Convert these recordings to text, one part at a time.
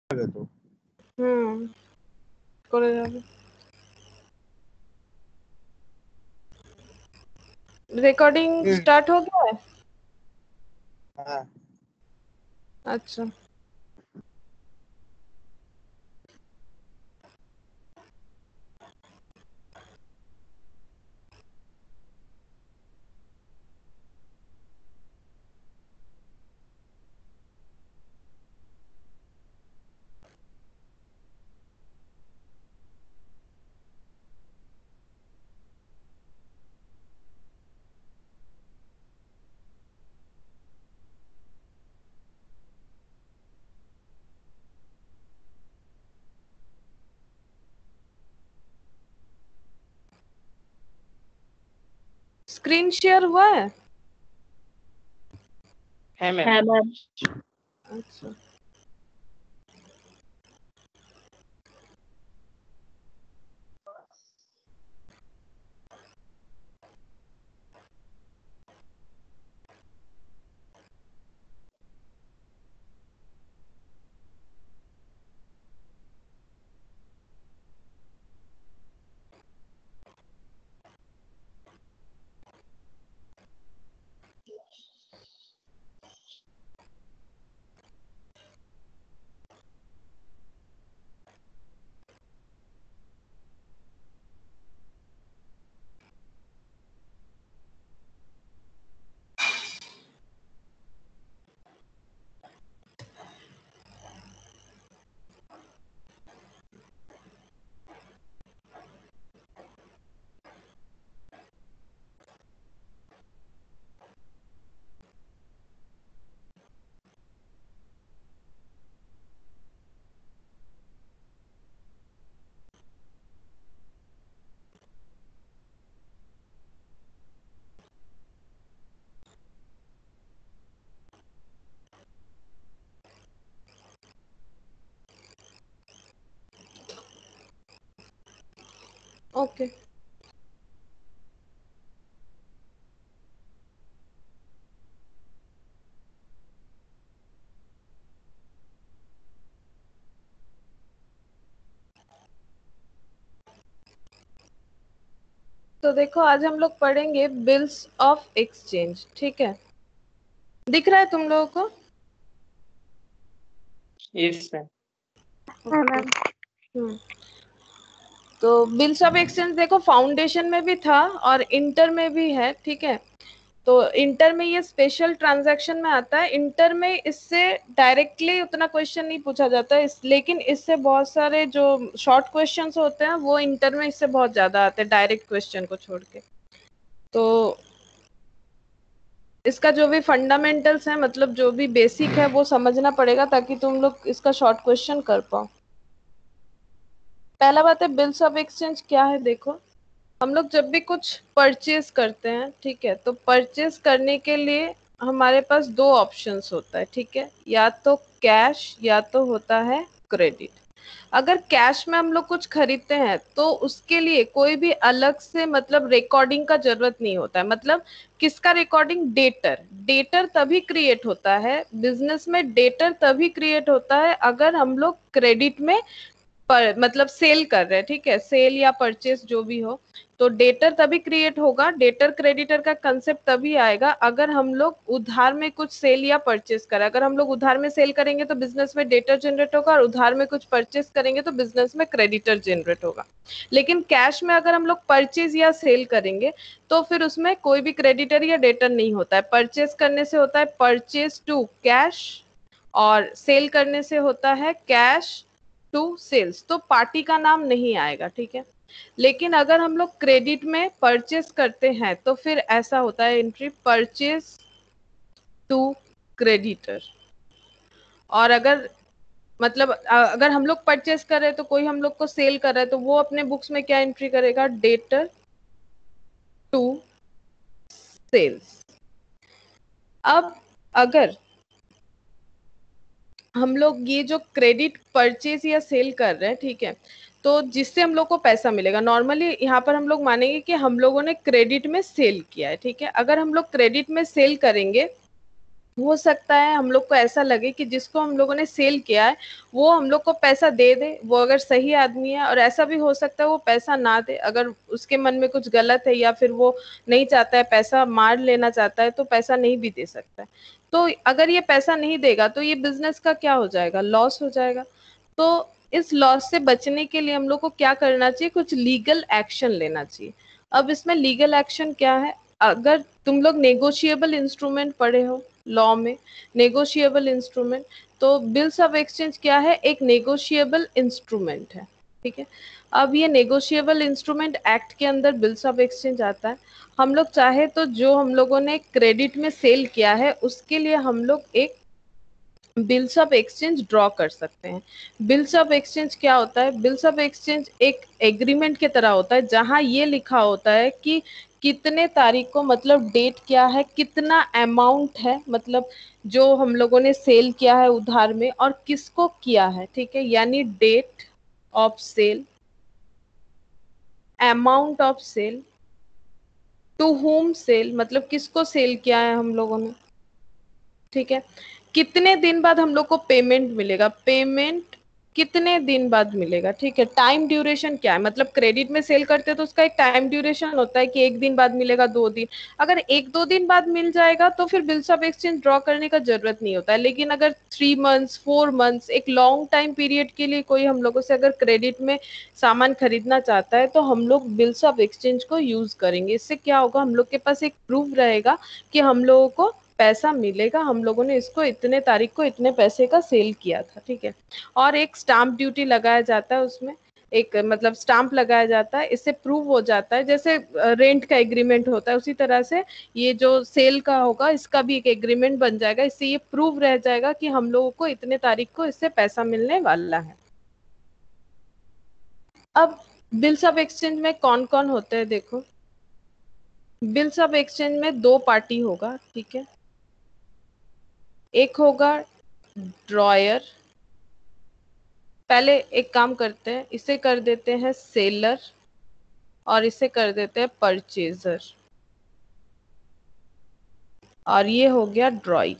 তো করে যাবে। रिकॉर्डिंग स्टार्ट हो गया है? हाँ अच्छा स्क्रीन शेयर हुआ है? है मैम। है मैम। अच्छा ओके तो देखो आज हम लोग पढ़ेंगे बिल्स ऑफ एक्सचेंज। ठीक है, दिख रहा है तुम लोगों को? Yes ma'am. हाँ मैम। तो बिल्स ऑफ एक्सचेंज देखो फाउंडेशन में भी था और इंटर में भी है। ठीक है, तो इंटर में ये स्पेशल ट्रांजैक्शन में आता है। इंटर में इससे डायरेक्टली उतना क्वेश्चन नहीं पूछा जाता है लेकिन इससे बहुत सारे जो शॉर्ट क्वेश्चंस होते हैं वो इंटर में इससे बहुत ज्यादा आते हैं, डायरेक्ट क्वेश्चन को छोड़ के। तो इसका जो भी फंडामेंटल्स है, मतलब जो भी बेसिक है वो समझना पड़ेगा ताकि तुम लोग इसका शॉर्ट क्वेश्चन कर पाओ। पहला बात है बिल्स ऑफ एक्सचेंज क्या है। देखो हम लोग जब भी कुछ परचेज करते हैं, ठीक है, तो परचेज करने के लिए हमारे पास दो ऑप्शंस होता है। ठीक है, या तो कैश या तो होता है क्रेडिट। अगर कैश में हम लोग कुछ खरीदते हैं तो उसके लिए कोई भी अलग से मतलब रिकॉर्डिंग का जरूरत नहीं होता है। मतलब किसका रिकॉर्डिंग? डेटर। डेटर तभी क्रिएट होता है बिजनेस में, डेटर तभी क्रिएट होता है अगर हम लोग क्रेडिट में पर मतलब सेल कर रहे हैं। ठीक है, सेल या परचेस जो भी हो, तो डेटर तभी क्रिएट होगा, डेटर क्रेडिटर का कंसेप्ट तभी आएगा अगर हम लोग उधार में कुछ सेल या परचेस करें। अगर हम लोग उधार में सेल करेंगे तो बिजनेस में डेटर जनरेट होगा और उधार में कुछ परचेस करेंगे तो बिजनेस में क्रेडिटर जनरेट होगा। लेकिन कैश में अगर हम लोग परचेज या सेल करेंगे तो फिर उसमें कोई भी क्रेडिटर या डेटर नहीं होता है। परचेस करने से होता है परचेज टू कैश और सेल करने से होता है कैश टू सेल्स, तो पार्टी का नाम नहीं आएगा। ठीक है, लेकिन अगर हम लोग क्रेडिट में परचेस करते हैं तो फिर ऐसा होता है एंट्री परचेस टू क्रेडिटर। और अगर मतलब अगर हम लोग परचेस कर रहे हैं तो कोई हम लोग को सेल कर रहा है तो वो अपने बुक्स में क्या एंट्री करेगा? Debtor to sales. अब अगर हम लोग ये जो क्रेडिट परचेज या सेल कर रहे हैं, ठीक है, तो जिससे हम लोग को पैसा मिलेगा, नॉर्मली यहाँ पर हम लोग मानेंगे कि हम लोगों ने क्रेडिट में सेल किया है। ठीक है, अगर हम लोग क्रेडिट में सेल करेंगे हो सकता है हम लोग को ऐसा लगे कि जिसको हम लोगों ने सेल किया है वो हम लोग को पैसा दे दे, वो अगर सही आदमी है, और ऐसा भी हो सकता है वो पैसा ना दे, अगर उसके मन में कुछ गलत है या फिर वो नहीं चाहता है, पैसा मार लेना चाहता है, तो पैसा नहीं भी दे सकता है। तो अगर ये पैसा नहीं देगा तो ये बिजनेस का क्या हो जाएगा, लॉस हो जाएगा। तो इस लॉस से बचने के लिए हम लोग को क्या करना चाहिए, कुछ लीगल एक्शन लेना चाहिए। अब इसमें लीगल एक्शन क्या है, अगर तुम लोग नेगोशिएबल इंस्ट्रूमेंट पढ़े हो लॉ में, नेगोशिएबल इंस्ट्रूमेंट, तो बिल्स ऑफ एक्सचेंज क्या है, एक नेगोशिएबल इंस्ट्रूमेंट है, ठीक है। अब ये नेगोशिएबल इंस्ट्रूमेंट एक्ट के अंदर बिल्स ऑफ एक्सचेंज आता है। हम लोग चाहे तो जो हम लोगों ने क्रेडिट में सेल किया है उसके लिए हम लोग एक बिल्स ऑफ एक्सचेंज ड्रॉ कर सकते हैं। बिल्स ऑफ एक्सचेंज क्या होता है, बिल्स ऑफ एक्सचेंज एक एग्रीमेंट की तरह होता है जहां ये लिखा होता है कि कितने तारीख को, मतलब डेट क्या है, कितना अमाउंट है, मतलब जो हम लोगों ने सेल किया है उधार में और किसको किया है, ठीक है, यानी date of sale, amount of sale, to whom sale, मतलब किसको सेल किया है हम लोगों ने, ठीक है, कितने दिन बाद हम लोग को पेमेंट मिलेगा, पेमेंट कितने दिन बाद मिलेगा, ठीक है, टाइम ड्यूरेशन क्या है, मतलब क्रेडिट में सेल करते हैं तो उसका एक टाइम ड्यूरेशन होता है कि एक दिन बाद मिलेगा, 2 दिन, अगर 1-2 दिन बाद मिल जाएगा तो फिर बिल्स ऑफ एक्सचेंज ड्रॉ करने का जरूरत नहीं होता है। लेकिन अगर 3 मंथ्स 4 मंथ्स, एक लॉन्ग टाइम पीरियड के लिए कोई हम लोगों से अगर क्रेडिट में सामान खरीदना चाहता है तो हम लोग बिल्स ऑफ एक्सचेंज को यूज करेंगे। इससे क्या होगा, हम लोग के पास एक प्रूफ रहेगा कि हम लोगों को पैसा मिलेगा, हम लोगों ने इसको इतने तारीख को इतने पैसे का सेल किया था, ठीक है। और एक स्टाम्प ड्यूटी लगाया जाता है उसमें, एक मतलब स्टाम्प लगाया जाता है, इससे प्रूव हो जाता है, जैसे रेंट का एग्रीमेंट होता है उसी तरह से ये जो सेल का होगा इसका भी एक एग्रीमेंट बन जाएगा। इससे ये प्रूव रह जाएगा कि हम लोगों को इतने तारीख को इससे पैसा मिलने वाला है। अब बिल्स ऑफ एक्सचेंज में कौन कौन होते हैं देखो, बिल्स ऑफ एक्सचेंज में 2 पार्टी होगा, ठीक है, एक होगा ड्रॉयर, पहले एक काम करते हैं, इसे कर देते हैं सेलर और इसे कर देते हैं परचेजर, और ये हो गया ड्रॉई।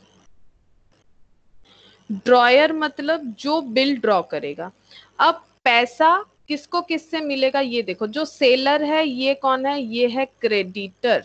ड्रॉयर मतलब जो बिल ड्रॉ करेगा। अब पैसा किसको किससे मिलेगा ये देखो, जो सेलर है ये कौन है, ये है क्रेडिटर,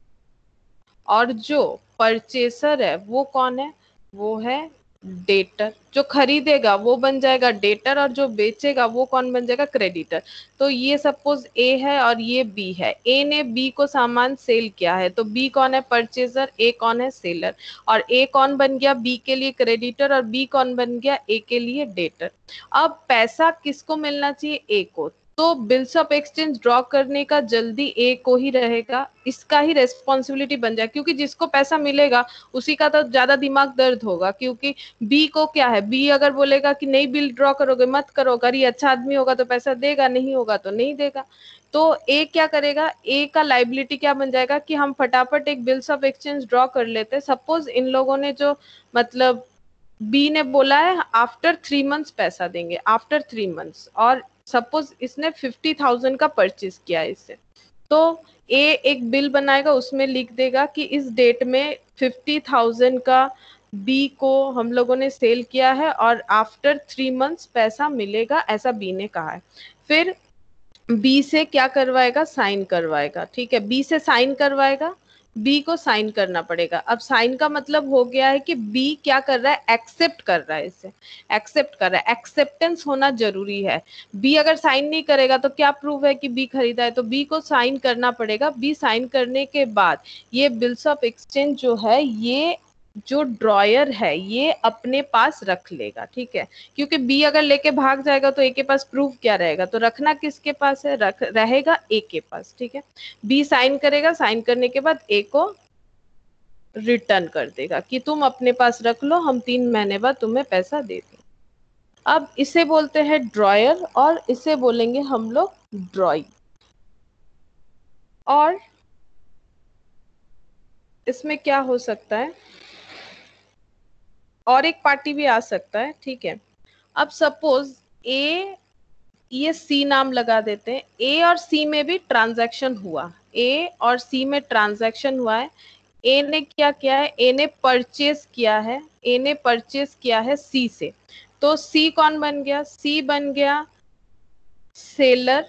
और जो परचेसर है वो कौन है, वो है डेटर। जो खरीदेगा वो बन जाएगा डेटर और जो बेचेगा वो कौन बन जाएगा, क्रेडिटर। तो ये सपोज ए है और ये बी है, ए ने बी को सामान सेल किया है, तो बी कौन है, परचेजर, ए कौन है, सेलर, और ए कौन बन गया, बी के लिए क्रेडिटर, और बी कौन बन गया, ए के लिए डेटर। अब पैसा किसको मिलना चाहिए, ए को, तो बिल्स ऑफ एक्सचेंज ड्रॉ करने का जल्दी ए को ही रहेगा, इसका ही रेस्पॉन्सिबिलिटी बन जाए, क्योंकि जिसको पैसा मिलेगा उसी का तो ज्यादा दिमाग दर्द होगा, क्योंकि बी को क्या है, बी अगर बोलेगा कि नहीं बिल ड्रॉ करोगे मत करो, अगर ये अच्छा आदमी होगा तो पैसा देगा, नहीं होगा तो नहीं देगा। तो ए क्या करेगा, ए का लाइबिलिटी क्या बन जाएगा कि हम फटाफट एक बिल्स ऑफ एक्सचेंज ड्रॉ कर लेते हैं। सपोज इन लोगों ने जो मतलब बी ने बोला है आफ्टर 3 मंथ्स पैसा देंगे, आफ्टर 3 मंथ्स, और सपोज इसने 50,000 का परचेज किया है इससे, तो ए एक बिल बनाएगा उसमें लिख देगा कि इस डेट में 50,000 का बी को हम लोगों ने सेल किया है और आफ्टर 3 मंथ्स पैसा मिलेगा, ऐसा बी ने कहा है। फिर बी से क्या करवाएगा, साइन करवाएगा, ठीक है, बी से साइन करवाएगा, बी को साइन करना पड़ेगा। अब साइन का मतलब हो गया है कि बी क्या कर रहा है, एक्सेप्ट कर रहा है, इसे एक्सेप्ट कर रहा है, एक्सेप्टेंस होना जरूरी है। बी अगर साइन नहीं करेगा तो क्या प्रूफ है कि बी खरीदा है, तो बी को साइन करना पड़ेगा। बी साइन करने के बाद ये बिल्स ऑफ एक्सचेंज जो है ये जो ड्रॉयर है ये अपने पास रख लेगा, ठीक है, क्योंकि बी अगर लेके भाग जाएगा तो ए के पास प्रूफ क्या रहेगा, तो रखना किसके पास है, रख रहेगा ए के पास, ठीक है। बी साइन करेगा, साइन करने के बाद ए को रिटर्न कर देगा कि तुम अपने पास रख लो, हम 3 महीने बाद तुम्हें पैसा दे देंगे। अब इसे बोलते हैं ड्रॉयर और इसे बोलेंगे हम लोग ड्रॉई। और इसमें क्या हो सकता है, और एक पार्टी भी आ सकता है, ठीक है। अब सपोज ए, ये सी नाम लगा देते हैं, ए और सी में भी ट्रांजैक्शन हुआ, ए और सी में ट्रांजैक्शन हुआ है, ए ने क्या किया है, ए ने परचेज किया है, ए ने परचेज किया है सी से, तो सी कौन बन गया, सी बन गया सेलर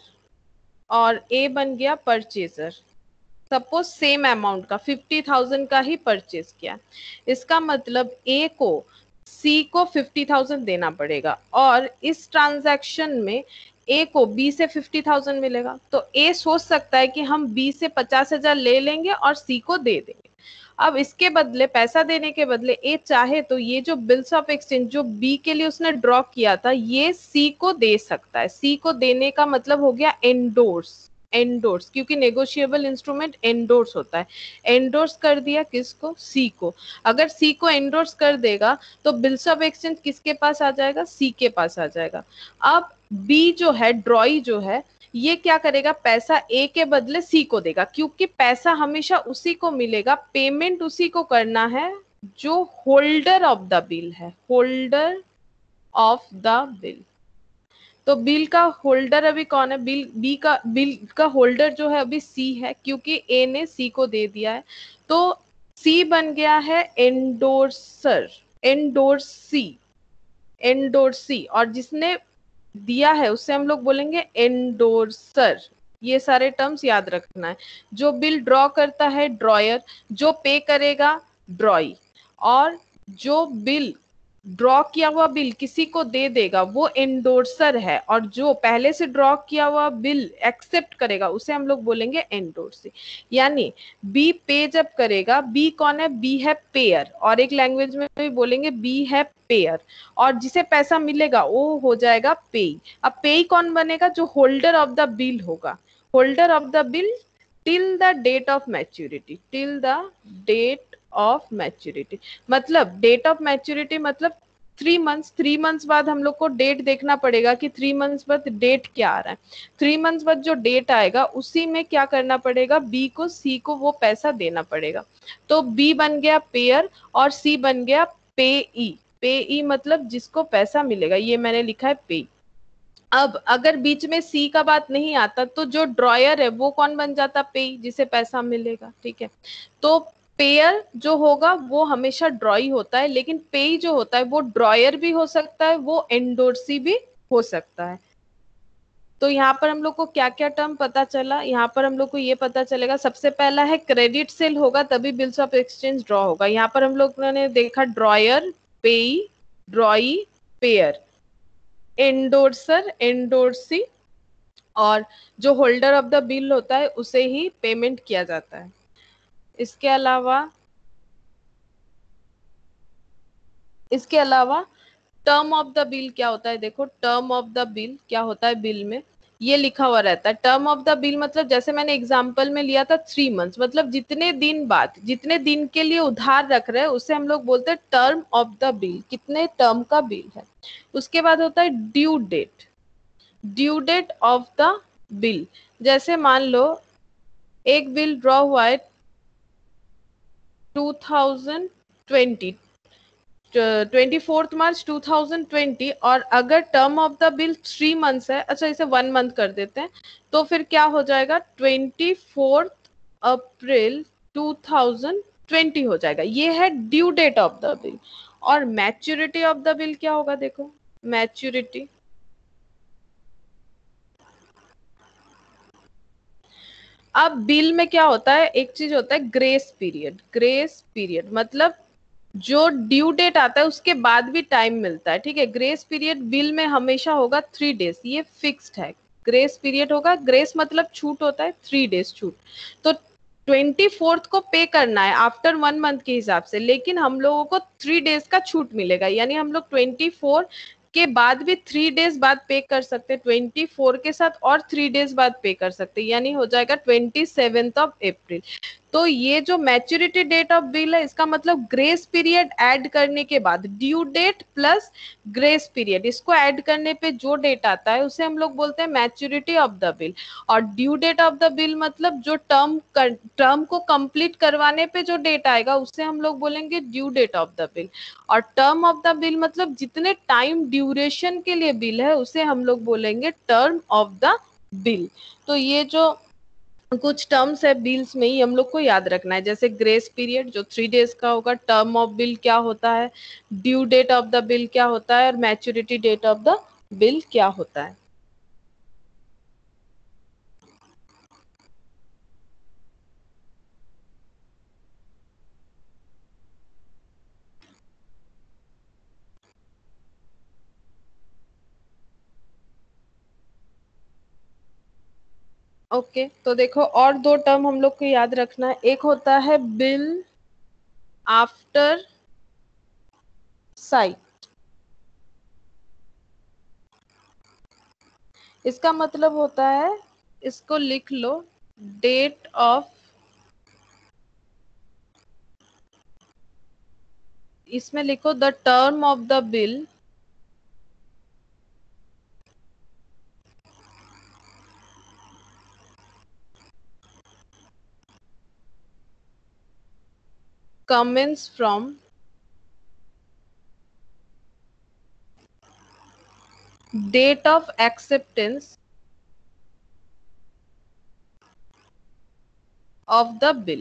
और ए बन गया परचेजर। सपोज सेम अमाउंट का 50,000 का ही परचेज किया, इसका मतलब ए को सी को 50,000 देना पड़ेगा और इस ट्रांजैक्शन में ए को बी से 50,000 मिलेगा। तो ए सोच सकता है कि हम बी से 50,000 ले लेंगे और सी को दे देंगे। अब इसके बदले, पैसा देने के बदले ए चाहे तो ये जो बिल्स ऑफ एक्सचेंज जो बी के लिए उसने ड्रॉ किया था ये सी को दे सकता है। सी को देने का मतलब हो गया एंडोर्स, एंडोर्स, क्योंकि नेगोशिएबल इंस्ट्रूमेंट एंडोर्स होता है। एंडोर्स कर दिया किसको, सी को। अगर सी को एंडोर्स कर देगा तो बिल्स ऑफ एक्सचेंज किसके पास आ जाएगा, सी के पास आ जाएगा। अब बी जो है, ड्रॉई जो है, ये क्या करेगा, पैसा ए के बदले सी को देगा, क्योंकि पैसा हमेशा उसी को मिलेगा, पेमेंट उसी को करना है जो होल्डर ऑफ द बिल है, होल्डर ऑफ द बिल। तो बिल का होल्डर अभी कौन है, बिल का होल्डर जो है अभी सी है, क्योंकि ए ने सी को दे दिया है। तो सी बन गया है एंडोर्सर, एंडोर्सी, एंडोर्सी, और जिसने दिया है उससे हम लोग बोलेंगे एंडोर्सर। ये सारे टर्म्स याद रखना है। जो बिल ड्रॉ करता है ड्रॉयर, जो पे करेगा ड्रॉई, और जो बिल ड्रॉ किया हुआ बिल किसी को दे देगा वो एंडोर्सर है, और जो पहले से ड्रॉ किया हुआ बिल एक्सेप्ट करेगा उसे हम लोग बोलेंगे एंडोर्सी। यानी बी पे जब करेगा, बी कौन है, बी है पेयर, और एक लैंग्वेज में भी बोलेंगे बी है पेयर, और जिसे पैसा मिलेगा वो हो जाएगा पेई। अब पेई कौन बनेगा, जो होल्डर ऑफ द बिल होगा, holder of the bill till the date of maturity, till the date of maturity. मतलब डेट ऑफ मैच्योरिटी मतलब 3 मंथ्स, 3 मंथ्स बाद हम लोग को डेट देखना पड़ेगा कि 3 मंथ्स बाद डेट क्या आ रहा है। 3 मंथ्स बाद जो डेट आएगा उसी में क्या करना पड़ेगा, बी को सी को वो पैसा देना पड़ेगा। तो बी बन गया पेयर और सी बन गया पेई। पेई मतलब जिसको पैसा मिलेगा, ये मैंने लिखा है पेई। अब अगर बीच में सी का बात नहीं आता तो जो ड्रॉयर है वो कौन बन जाता, पेई, जिसे पैसा मिलेगा। ठीक है, तो पेयर जो होगा वो हमेशा ड्रॉई होता है, लेकिन पेई जो होता है वो ड्रॉयर भी हो सकता है, वो एंडोर्सी भी हो सकता है। तो यहाँ पर हम लोग को क्या क्या टर्म पता चला, यहाँ पर हम लोग को ये पता चलेगा, सबसे पहला है क्रेडिट सेल होगा तभी बिल्स ऑफ एक्सचेंज ड्रॉ होगा। यहाँ पर हम लोग ने देखा ड्रॉयर, पेई, ड्रॉई, पेयर, एंडोर्सर, एंडोर्सी, और जो होल्डर ऑफ द बिल होता है उसे ही पेमेंट किया जाता है। इसके अलावा टर्म ऑफ द बिल क्या होता है, देखो टर्म ऑफ द बिल क्या होता है, बिल में ये लिखा हुआ रहता है। टर्म ऑफ द बिल मतलब जैसे मैंने एग्जांपल में लिया था 3 मंथ्स, मतलब जितने दिन बाद, जितने दिन के लिए उधार रख रहे हैं उसे हम लोग बोलते हैं टर्म ऑफ द बिल, कितने टर्म का बिल है। उसके बाद होता है due date, due date of the bill. जैसे मान लो एक बिल ड्रॉ हुआ है 2020, 24 मार्च 2020, और अगर term of the bill 3 months है, अच्छा इसे 1 मंथ कर देते हैं, तो फिर क्या हो जाएगा 24 अप्रैल 2020 हो जाएगा। ये है due date of the bill. और मैच्योरिटी ऑफ द बिल क्या होगा, देखो मैच्योरिटी, अब बिल में क्या होता है, एक चीज होता है ग्रेस पीरियड। ग्रेस पीरियड मतलब जो ड्यू डेट आता है उसके बाद भी टाइम मिलता है। ठीक है, ग्रेस पीरियड बिल में हमेशा होगा 3 डेज, ये फिक्स्ड है। ग्रेस पीरियड होगा, ग्रेस मतलब छूट होता है, 3 डेज छूट। तो 24th को पे करना है आफ्टर 1 मंथ के हिसाब से, लेकिन हम लोगों को 3 डेज का छूट मिलेगा, यानी हम लोग 24 के बाद भी 3 डेज बाद पे कर सकते हैं, 24 के साथ और 3 डेज बाद पे कर सकते हैं, यानी हो जाएगा 27 अप्रैल। तो ये जो मैच्योरिटी डेट ऑफ बिल है इसका मतलब ग्रेस पीरियड ऐड करने के बाद, due date plus grace period, इसको ऐड करने पे जो डेट आता है उसे हम लोग बोलते हैं मैच्योरिटी ऑफ द बिल। और due date of the bill मतलब जो टर्म को कंप्लीट करवाने पे जो डेट आएगा उसे हम लोग बोलेंगे due date of the bill. और टर्म ऑफ द बिल मतलब जितने टाइम ड्यूरेशन के लिए बिल है उसे हम लोग बोलेंगे टर्म ऑफ द बिल। तो ये जो कुछ टर्म्स है बिल्स में ही हम लोग को याद रखना है, जैसे ग्रेस पीरियड जो 3 days का होगा, टर्म ऑफ बिल क्या होता है, due date of the bill क्या होता है, और maturity date of the bill क्या होता है। ओके तो देखो और दो टर्म हम लोग को याद रखना है, एक होता है बिल आफ्टर साइट। इसका मतलब होता है, इसको लिख लो, डेट ऑफ, इसमें लिखो the term of the bill commence from date of acceptance of the bill।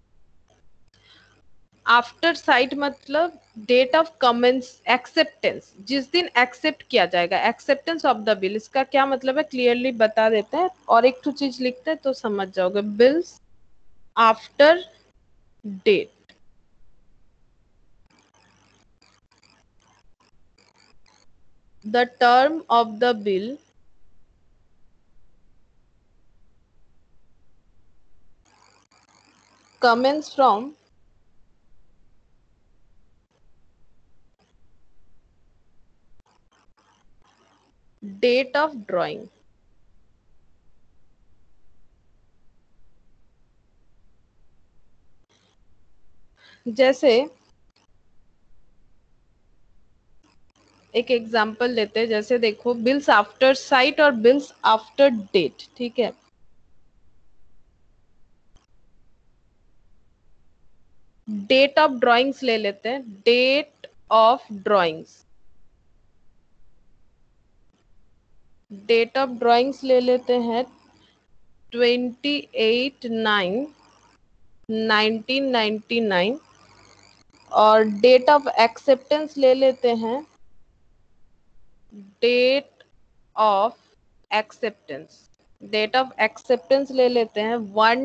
After sight मतलब डेट ऑफ कमेंस, एक्सेप्टेंस, जिस दिन एक्सेप्ट किया जाएगा, एक्सेप्टेंस ऑफ द बिल, इसका क्या मतलब है क्लियरली बता देते हैं, और एक तो चीज लिखते हैं तो समझ जाओगे, bills after date, the term of the bill commence from date of drawing। जैसे एक एग्जांपल लेते हैं, जैसे देखो बिल्स आफ्टर साइट और बिल्स आफ्टर डेट, ठीक है। डेट ऑफ ड्राइंग्स ले लेते हैं, date of drawings, date of drawings ले लेते हैं 28/9/1999, और डेट ऑफ एक्सेप्टेंस ले लेते हैं, date of acceptance, date of acceptance ले लेते हैं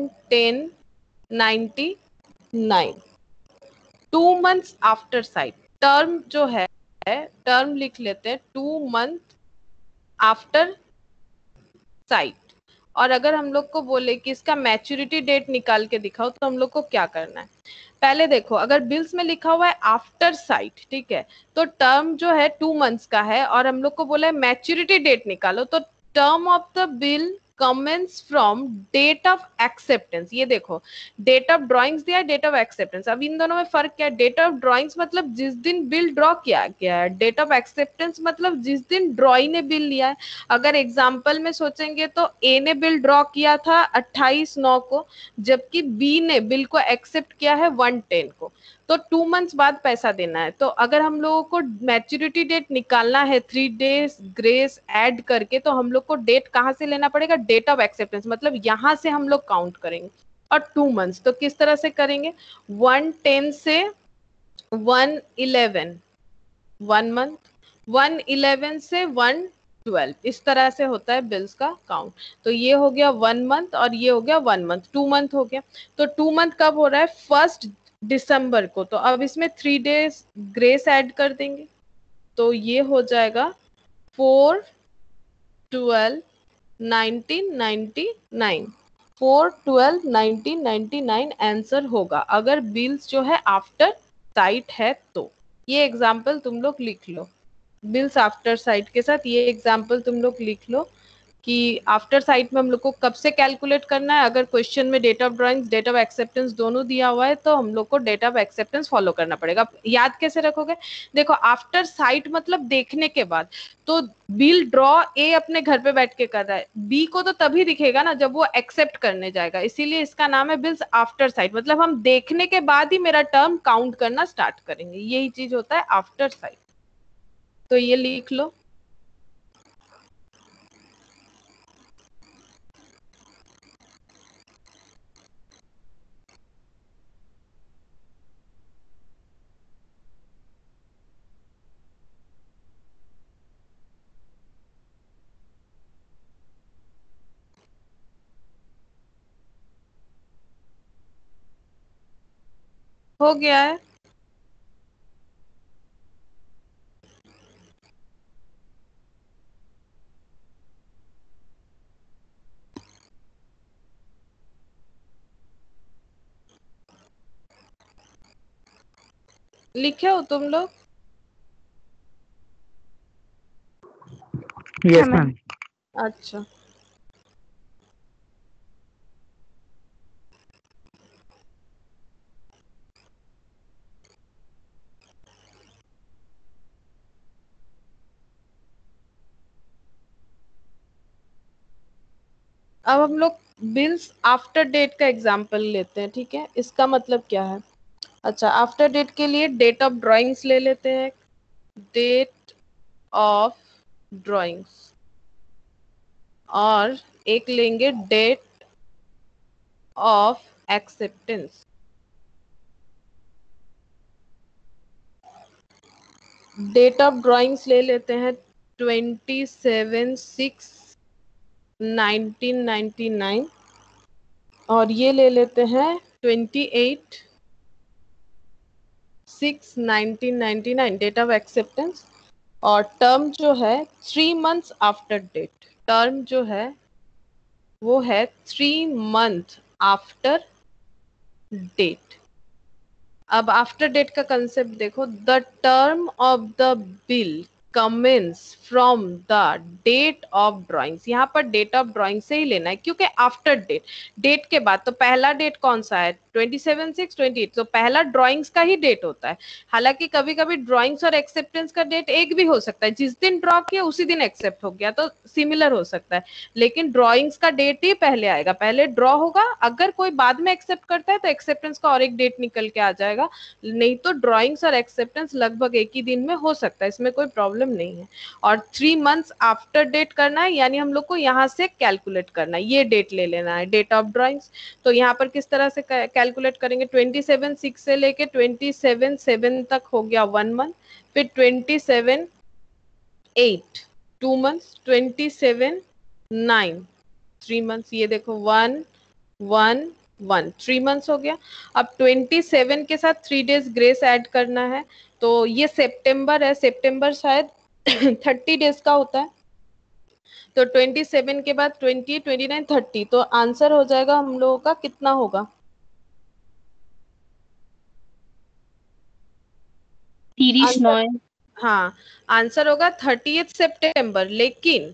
1/10/99, 2 months आफ्टर साइट। टर्म जो है, टर्म लिख लेते हैं 2 month आफ्टर साइट। और अगर हम लोग को बोले कि इसका मैच्योरिटी डेट निकाल के दिखाओ, तो हम लोग को क्या करना है, पहले देखो अगर बिल्स में लिखा हुआ है आफ्टर साइट, ठीक है, तो टर्म जो है 2 months का है, और हम लोग को बोला है मैच्योरिटी डेट निकालो, तो term of the bill commence from date of acceptance. ये देखो डेट ऑफ ड्राइंग्स दिया है, डेट ऑफ एक्सेप्टेंस, अब इन दोनों में फर्क क्या है, डेट ऑफ ड्राइंग्स मतलब जिस दिन बिल ड्रॉ किया गया है, डेट ऑफ एक्सेप्टेंस मतलब जिस दिन ड्रॉई ने बिल लिया है। अगर एग्जाम्पल में सोचेंगे तो ए ने बिल ड्रॉ किया था 28/9 को, जबकि बी ने बिल को एक्सेप्ट किया है 1/10 को, तो 2 months बाद पैसा देना है। तो अगर हम लोगों को मैच्योरिटी डेट निकालना है 3 days ग्रेस ऐड करके, तो हम लोग को डेट कहाँ से लेना पड़ेगा, डेट ऑफ एक्सेप्टेंस, मतलब यहाँ से हम लोग काउंट करेंगे। और 2 months तो किस तरह से करेंगे, 1/10 से 1/11 1 month, 1/11 से 1/12, इस तरह से होता है बिल्स का काउंट। तो ये हो गया 1 month और ये हो गया 1 month, 2 month हो गया। तो 2 month कब हो रहा है, 1 दिसंबर को, तो अब इसमें 3 days ग्रेस ऐड कर देंगे, तो ये हो जाएगा 4/12/1999, 4/12/1999 आंसर होगा, अगर बिल्स जो है आफ्टर साइट है तो। ये एग्जाम्पल तुम लोग लिख लो, बिल्स आफ्टर साइट के साथ ये एग्जाम्पल तुम लोग लिख लो कि आफ्टर साइट में हम लोग को कब से कैलकुलेट करना है। अगर क्वेश्चन में date of drawings, date of acceptance दोनों दिया हुआ है, तो हम लोग को डेट ऑफ एक्सेप्टेंस फॉलो करना पड़ेगा। याद कैसे रखोगे, देखो आफ्टर साइट मतलब देखने के बाद, तो बिल ड्रॉ ए अपने घर पे बैठ के कर रहा है, बी को तो तभी दिखेगा ना जब वो एक्सेप्ट करने जाएगा, इसीलिए इसका नाम है बिल्स आफ्टर साइट, मतलब हम देखने के बाद ही मेरा टर्म काउंट करना स्टार्ट करेंगे, यही चीज होता है आफ्टर साइट। तो ये लिख लो, हो गया है। लिखे हो तुम लोग? Yes ma'am. अच्छा, अब हम लोग बिल्स आफ्टर डेट का एग्जाम्पल लेते हैं, ठीक है। इसका मतलब क्या है? अच्छा, आफ्टर डेट के लिए डेट ऑफ ड्राइंग्स ले लेते हैं। डेट ऑफ ड्राइंग्स, और एक लेंगे date of acceptance. Date of drawings ले लेते हैं 27/6/1999, और ये ले लेते हैं 28/6/1999 डेट ऑफ एक्सेप्टेंस। और टर्म जो है 3 months आफ्टर डेट, टर्म जो है वो है 3 month आफ्टर डेट। अब आफ्टर डेट का कंसेप्ट देखो, the term of the bill commence from the date of drawings. यहाँ पर डेट ऑफ ड्राइंग से ही लेना है, क्योंकि आफ्टर डेट, डेट के बाद तो पहला डेट कौन सा है? 27/6/28, तो पहला ड्राइंग्स का ही डेट होता है। हालांकि कभी कभी ड्राइंग्स और एक्सेप्टेंस का डेट एक भी हो सकता है, जिस दिन ड्रॉ किया उसी दिन एक्सेप्ट हो गया, तो सिमिलर हो सकता है। लेकिन ड्राइंग्स का डेट ही पहले आएगा, पहले ड्रॉ होगा, अगर कोई बाद में एक्सेप्ट करता है तो एक्सेप्टेंस का और एक डेट निकल के आ जाएगा। नहीं तो ड्राइंग्स और एक्सेप्टेंस लगभग एक ही दिन में हो सकता है, इसमें कोई प्रॉब्लम नहीं है। और 3 months आफ्टर डेट करना है, यानी हम लोग को यहाँ से कैलकुलेट करना है, ये डेट ले लेना है डेट ऑफ ड्राइंग्स। तो यहाँ पर किस तरह से कैलकुलेट करेंगे? 27/6 से लेके 27/7 तक हो गया 1 month, फिर 27/8 2 months, 27/9 3 months, ये देखो 1 1 1 3 months हो गया। अब 27 के साथ 3 days ग्रेस ऐड करना है, तो ये सितंबर है, सितंबर शायद 30 days का होता है। तो 27 के बाद 20 29 30, तो आंसर हो जाएगा हम लोगों का कितना होगा? 39। हाँ, आंसर होगा 30th सितंबर। लेकिन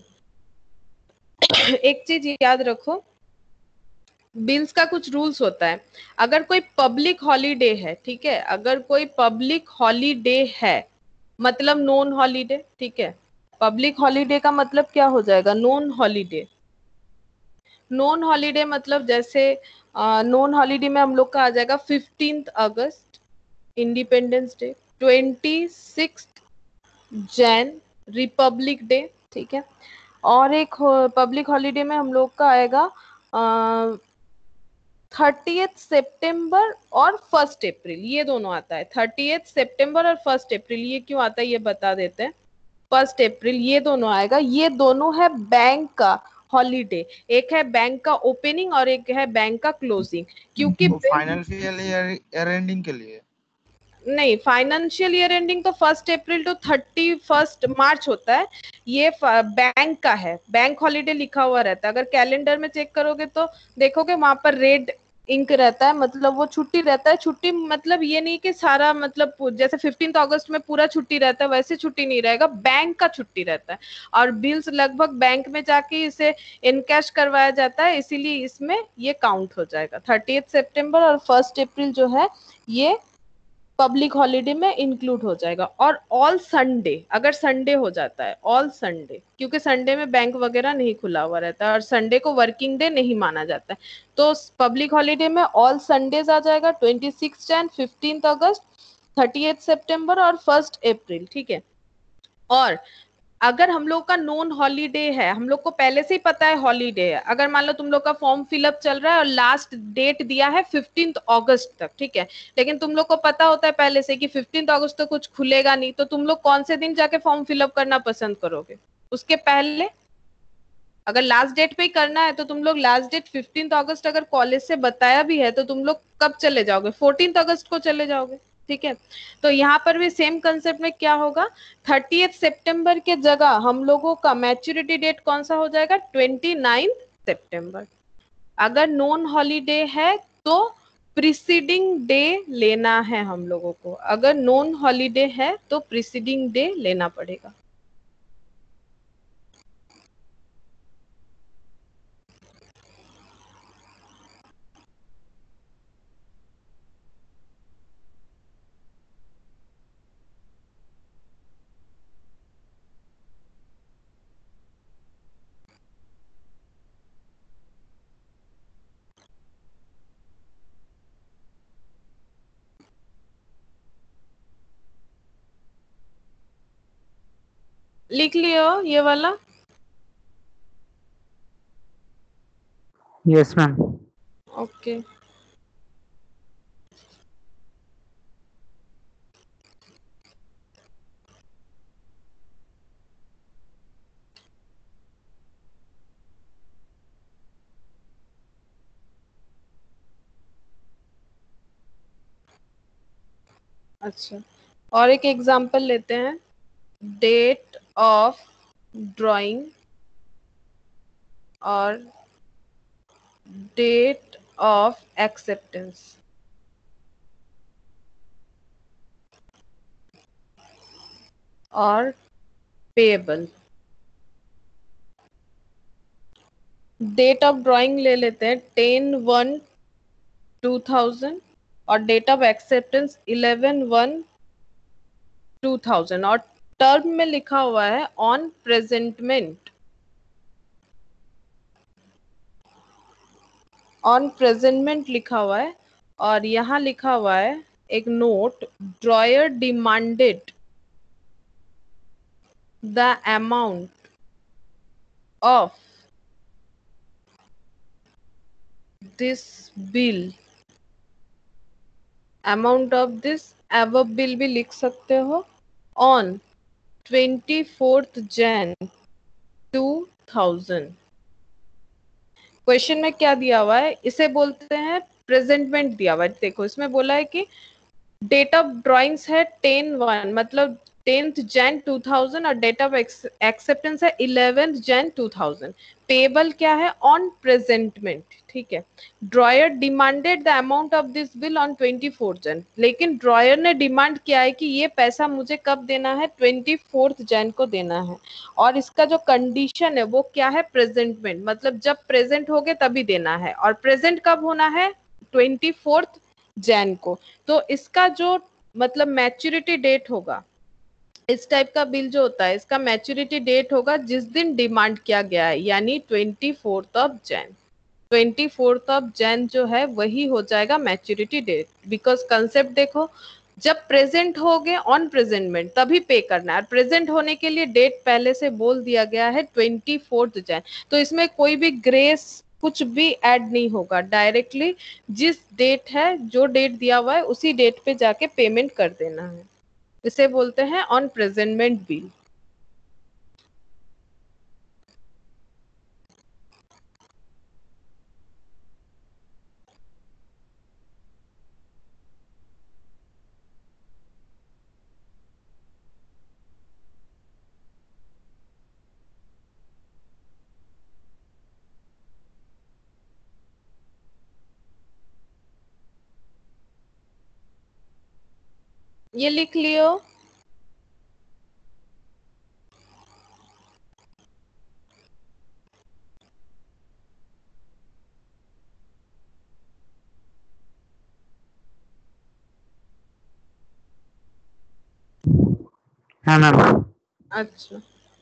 एक चीज याद रखो, बिल्स का कुछ रूल्स होता है। अगर कोई पब्लिक हॉलीडे है, ठीक है, अगर कोई पब्लिक हॉलीडे है, मतलब नॉन हॉलीडे, ठीक है। पब्लिक हॉलीडे का मतलब क्या हो जाएगा? Non holiday. नॉन हॉलीडे मतलब जैसे नॉन हॉलीडे में हम लोग का आ जाएगा 15 अगस्त independence day, 26 Jan republic day, ठीक है। और एक पब्लिक हॉलीडे में हम लोग का आएगा 30th सितंबर और 1 अप्रैल, ये दोनों आता है। 30th सितंबर और 1 अप्रैल, ये क्यों आता है ये बता देते हैं। 1 अप्रैल ये दोनों आएगा, ये दोनों है बैंक का हॉलीडे। एक है बैंक का ओपनिंग और एक है बैंक का क्लोजिंग, क्योंकि फाइनेंशियल ईयर एंडिंग के लिए नहीं, फाइनेंशियल ईयर एंडिंग तो 1 अप्रैल टू 31 मार्च होता है। ये बैंक का है, बैंक हॉलीडे लिखा हुआ रहता है। अगर कैलेंडर में चेक करोगे तो देखोगे वहां पर रेड इंक रहता है, मतलब वो छुट्टी रहता है। छुट्टी मतलब ये नहीं कि सारा, मतलब जैसे 15 अगस्त में पूरा छुट्टी रहता है वैसे छुट्टी नहीं रहेगा, बैंक का छुट्टी रहता है। और बिल्स लगभग बैंक में जाके इसे इनकैश करवाया जाता है, इसीलिए इसमें ये काउंट हो जाएगा। 30th सितंबर और 1 अप्रैल जो है ये पब्लिक हॉलीडे में इंक्लूड हो जाएगा। और ऑल संडे, अगर संडे हो जाता है, ऑल संडे, क्योंकि संडे में बैंक वगैरह नहीं खुला हुआ रहता है और संडे को वर्किंग डे नहीं माना जाता है, तो पब्लिक हॉलीडे में ऑल संडेज आ जाएगा। 26 जैन, 15 अगस्त, 30th सितंबर और 1 अप्रैल, ठीक है। और अगर हम लोग का नॉन हॉलीडे है, हम लोग को पहले से ही पता है हॉलीडे है, अगर मान लो तुम लोग का फॉर्म फिलअप चल रहा है और लास्ट डेट दिया है 15 अगस्त तक, ठीक है, लेकिन तुम लोग को पता होता है पहले से कि 15 अगस्त तक कुछ खुलेगा नहीं, तो तुम लोग कौन से दिन जाके फॉर्म फिलअप करना पसंद करोगे? उसके पहले अगर लास्ट डेट पे ही करना है तो तुम लोग लास्ट डेट 15 अगस्त अगर कॉलेज से बताया भी है तो तुम लोग कब चले जाओगे, 14 अगस्त को चले जाओगे, ठीक है। तो यहाँ पर भी सेम कंसेप्ट में क्या होगा, 30 सितंबर के जगह हम लोगों का मैच्योरिटी डेट कौन सा हो जाएगा, 29 सितंबर। अगर नॉन हॉलीडे है तो प्रीसीडिंग डे लेना है हम लोगों को, अगर नॉन हॉलीडे है तो प्रीसीडिंग डे लेना पड़ेगा। लिख लियो ये वाला। Yes ma'am. ओके अच्छा, और एक एग्जांपल लेते हैं, डेट ऑफ ड्राइंग और डेट ऑफ एक्सेप्टेंस। और पेएबल। डेट ऑफ ड्राइंग ले लेते हैं 10/1/2000 और डेट ऑफ एक्सेप्टेंस 11/1/2000 और टर्म में लिखा हुआ है ऑन प्रेजेंटमेंट, ऑन प्रेजेंटमेंट लिखा हुआ है। और यहाँ लिखा हुआ है एक note, drawer demanded the amount of this bill, amount of this above bill भी लिख सकते हो, ऑन 24 जैन 2000। क्वेश्चन में क्या दिया हुआ है, इसे बोलते हैं प्रेजेंटमेंट दिया हुआ है। देखो इसमें बोला है कि डेट ऑफ ड्राइंग्स है 10/1 मतलब 10th Jan 2000 और डेट ऑफ एक्सेप्टेंस है 11th Jan 2000। पेबल क्या है, ऑन प्रेजेंटमेंट, ठीक है। Drawer demanded the amount of this bill on 24 Jan, लेकिन ड्रॉयर ने डिमांड किया है कि ये पैसा मुझे कब देना है, 24 Jan को देना है। और इसका जो कंडीशन है वो क्या है, प्रेजेंटमेंट, मतलब जब प्रेजेंट हो गए तभी देना है, और प्रेजेंट कब होना है, 24 Jan को। तो इसका जो मतलब मैच्योरिटी डेट होगा, इस टाइप का बिल जो होता है इसका मैच्योरिटी डेट होगा जिस दिन डिमांड किया गया है, यानी 24 Jan। 24 Jan जो है वही हो जाएगा मैच्योरिटी डेट, बिकॉज कंसेप्ट देखो, जब प्रेजेंट हो गए ऑन प्रेजेंटमेंट तभी पे करना है, और प्रेजेंट होने के लिए डेट पहले से बोल दिया गया है 24 Jan। तो इसमें कोई भी ग्रेस कुछ भी ऐड नहीं होगा, डायरेक्टली जिस डेट है, जो डेट दिया हुआ है उसी डेट पे जाके पेमेंट कर देना है। इसे बोलते हैं ऑन प्रेजेंटमेंट बिल। ये लिख लियो। हाँ मैम। अच्छा,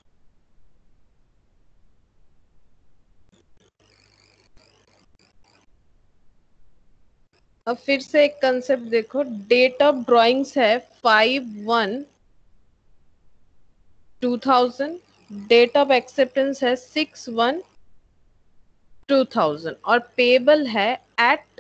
अब फिर से एक कंसेप्ट देखो, डेट ऑफ ड्राइंग्स है 5/1/2000, डेट ऑफ एक्सेप्टेंस है 6/1/2000 और पेबल है एट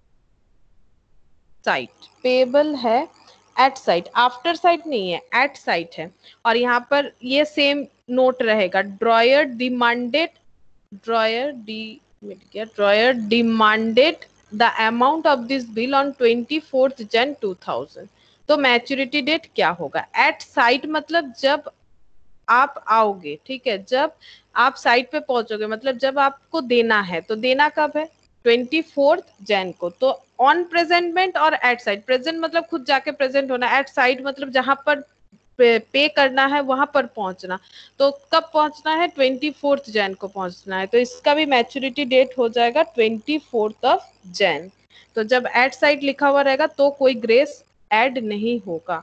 साइट, पेबल है एट साइट, आफ्टर साइट नहीं है, एट साइट है। और यहाँ पर ये सेम नोट रहेगा, ड्रॉयर डिमांडेड ड्रॉयर डी मिट गया, drawer demanded the amount of this bill on 24th Jan 2000। तो मैच्योरिटी डेट क्या होगा? एट साइट मतलब जब आप आओगे, ठीक है, जब आप साइट पे पहुंचोगे, मतलब जब आपको देना है, तो देना कब है? 24th Jan को। तो ऑन प्रेजेंटमेंट और एट साइट, प्रेजेंट मतलब खुद जाके प्रेजेंट होना, एट साइट मतलब जहां पर पे करना है वहां पर पहुंचना। तो कब पहुंचना है? 24th Jan को पहुंचना है, तो इसका भी मैच्योरिटी डेट हो जाएगा 24th Jan। तो जब एट साइट लिखा हुआ रहेगा तो कोई ग्रेस ऐड नहीं होगा।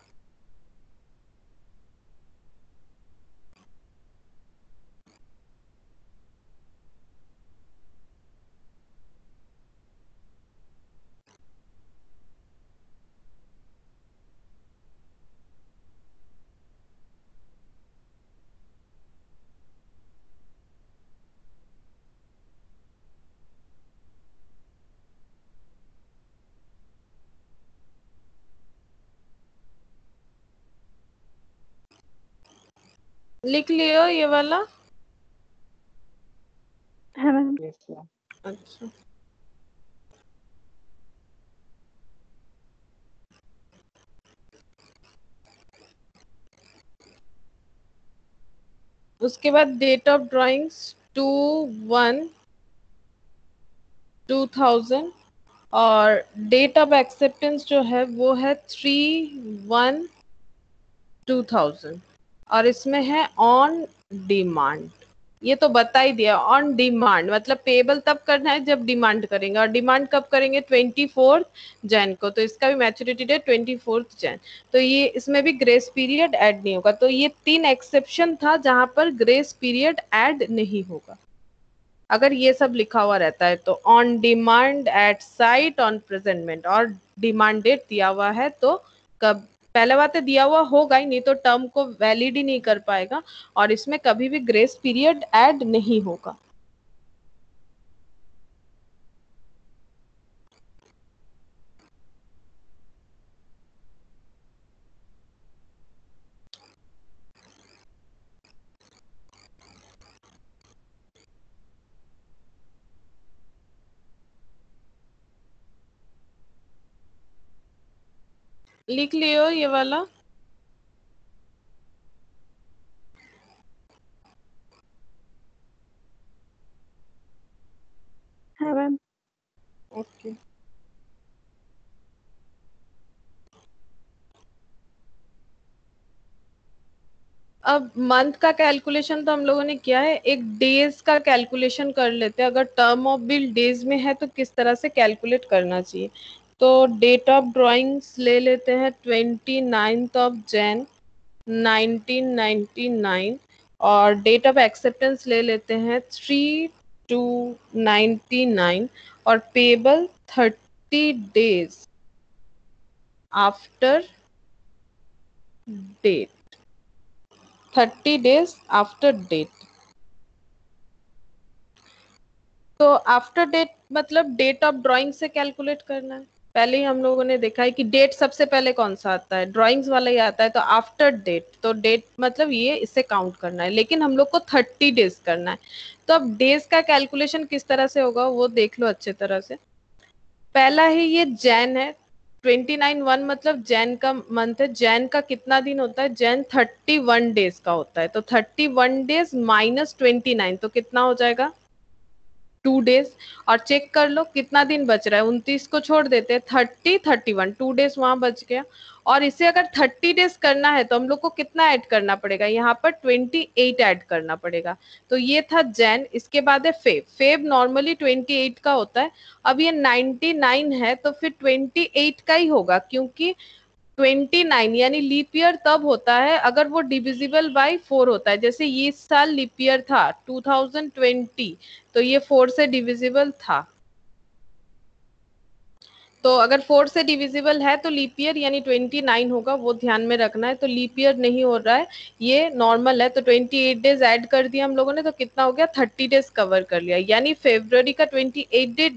लिख लियो ये वाला। हाँ मैम। अच्छा, उसके बाद डेट ऑफ ड्राइंग्स 2/1/2000 और डेट ऑफ एक्सेप्टेंस जो है वो है 3/1/2000 और इसमें है ऑन डिमांड। ये तो बता ही दिया, ऑन डिमांड मतलब पेबल तब करना है जब डिमांड करेंगे, और डिमांड कब करेंगे? 24th Jan को। तो इसका भी मैच्योरिटी डेट 24th Jan। तो ये इसमें भी ग्रेस पीरियड ऐड नहीं होगा। तो ये 3 एक्सेप्शन था जहां पर ग्रेस पीरियड ऐड नहीं होगा अगर ये सब लिखा हुआ रहता है। तो on demand, at sight, on presentment, और डिमांड डेट दिया हुआ है तो कब, पहले बात है दिया हुआ होगा ही नहीं तो टर्म को वैलिड ही नहीं कर पाएगा, और इसमें कभी भी ग्रेस पीरियड ऐड नहीं होगा। लिख लियो ये वाला। हाँ मैम। ओके, अब मंथ का कैलकुलेशन तो हम लोगों ने किया है, एक डेज का कैलकुलेशन कर लेते हैं। अगर टर्म ऑफ बिल डेज में है तो किस तरह से कैलकुलेट करना चाहिए। तो डेट ऑफ ड्राइंग्स ले लेते हैं 29th Jan 1999 और डेट ऑफ एक्सेप्टेंस ले लेते हैं 3/2/99 और payable 30 days after date, 30 days after date. तो आफ्टर डेट मतलब डेट ऑफ ड्राइंग से कैलकुलेट करना है। पहले ही हम लोगों ने देखा है कि डेट सबसे पहले कौन सा आता है? ड्राइंग्स वाला ही आता है। तो आफ्टर डेट, तो डेट मतलब ये इससे काउंट करना है, लेकिन हम लोग को 30 days करना है। तो अब डेज का कैलकुलेशन किस तरह से होगा वो देख लो अच्छे तरह से। पहला ही ये जैन है, 29/1 मतलब जैन का मंथ है। जैन का कितना दिन होता है? जैन 31 days का होता है। तो 31 days माइनस 29 तो कितना हो जाएगा? 2 days। और चेक कर लो कितना दिन बच रहा है, 29 को छोड़ देते हैं, 30 31 2 days वहां बच गया। और इसे अगर 30 days करना है तो हम लोग को कितना ऐड करना पड़ेगा? यहाँ पर 28 ऐड करना पड़ेगा। तो ये था जैन। इसके बाद है फेब। फेब नॉर्मली 28 का होता है। अब ये 99 है तो फिर 28 का ही होगा, क्योंकि 29 यानी लीप ईयर तब होता है अगर वो डिविजिबल बाय 4 होता है। जैसे ये साल लीप ईयर था 2020, तो ये 4 से डिविजिबल था। तो अगर 4 से डिविजिबल है तो लीप ईयर यानी 29 होगा, वो ध्यान में रखना है। तो लीप ईयर नहीं हो रहा है, ये नॉर्मल है। तो 28 डेज ऐड कर दिया हम लोगों ने, तो कितना हो गया? 30 डेज कवर कर लिया। यानी फेब्रुवरी का 28 डे,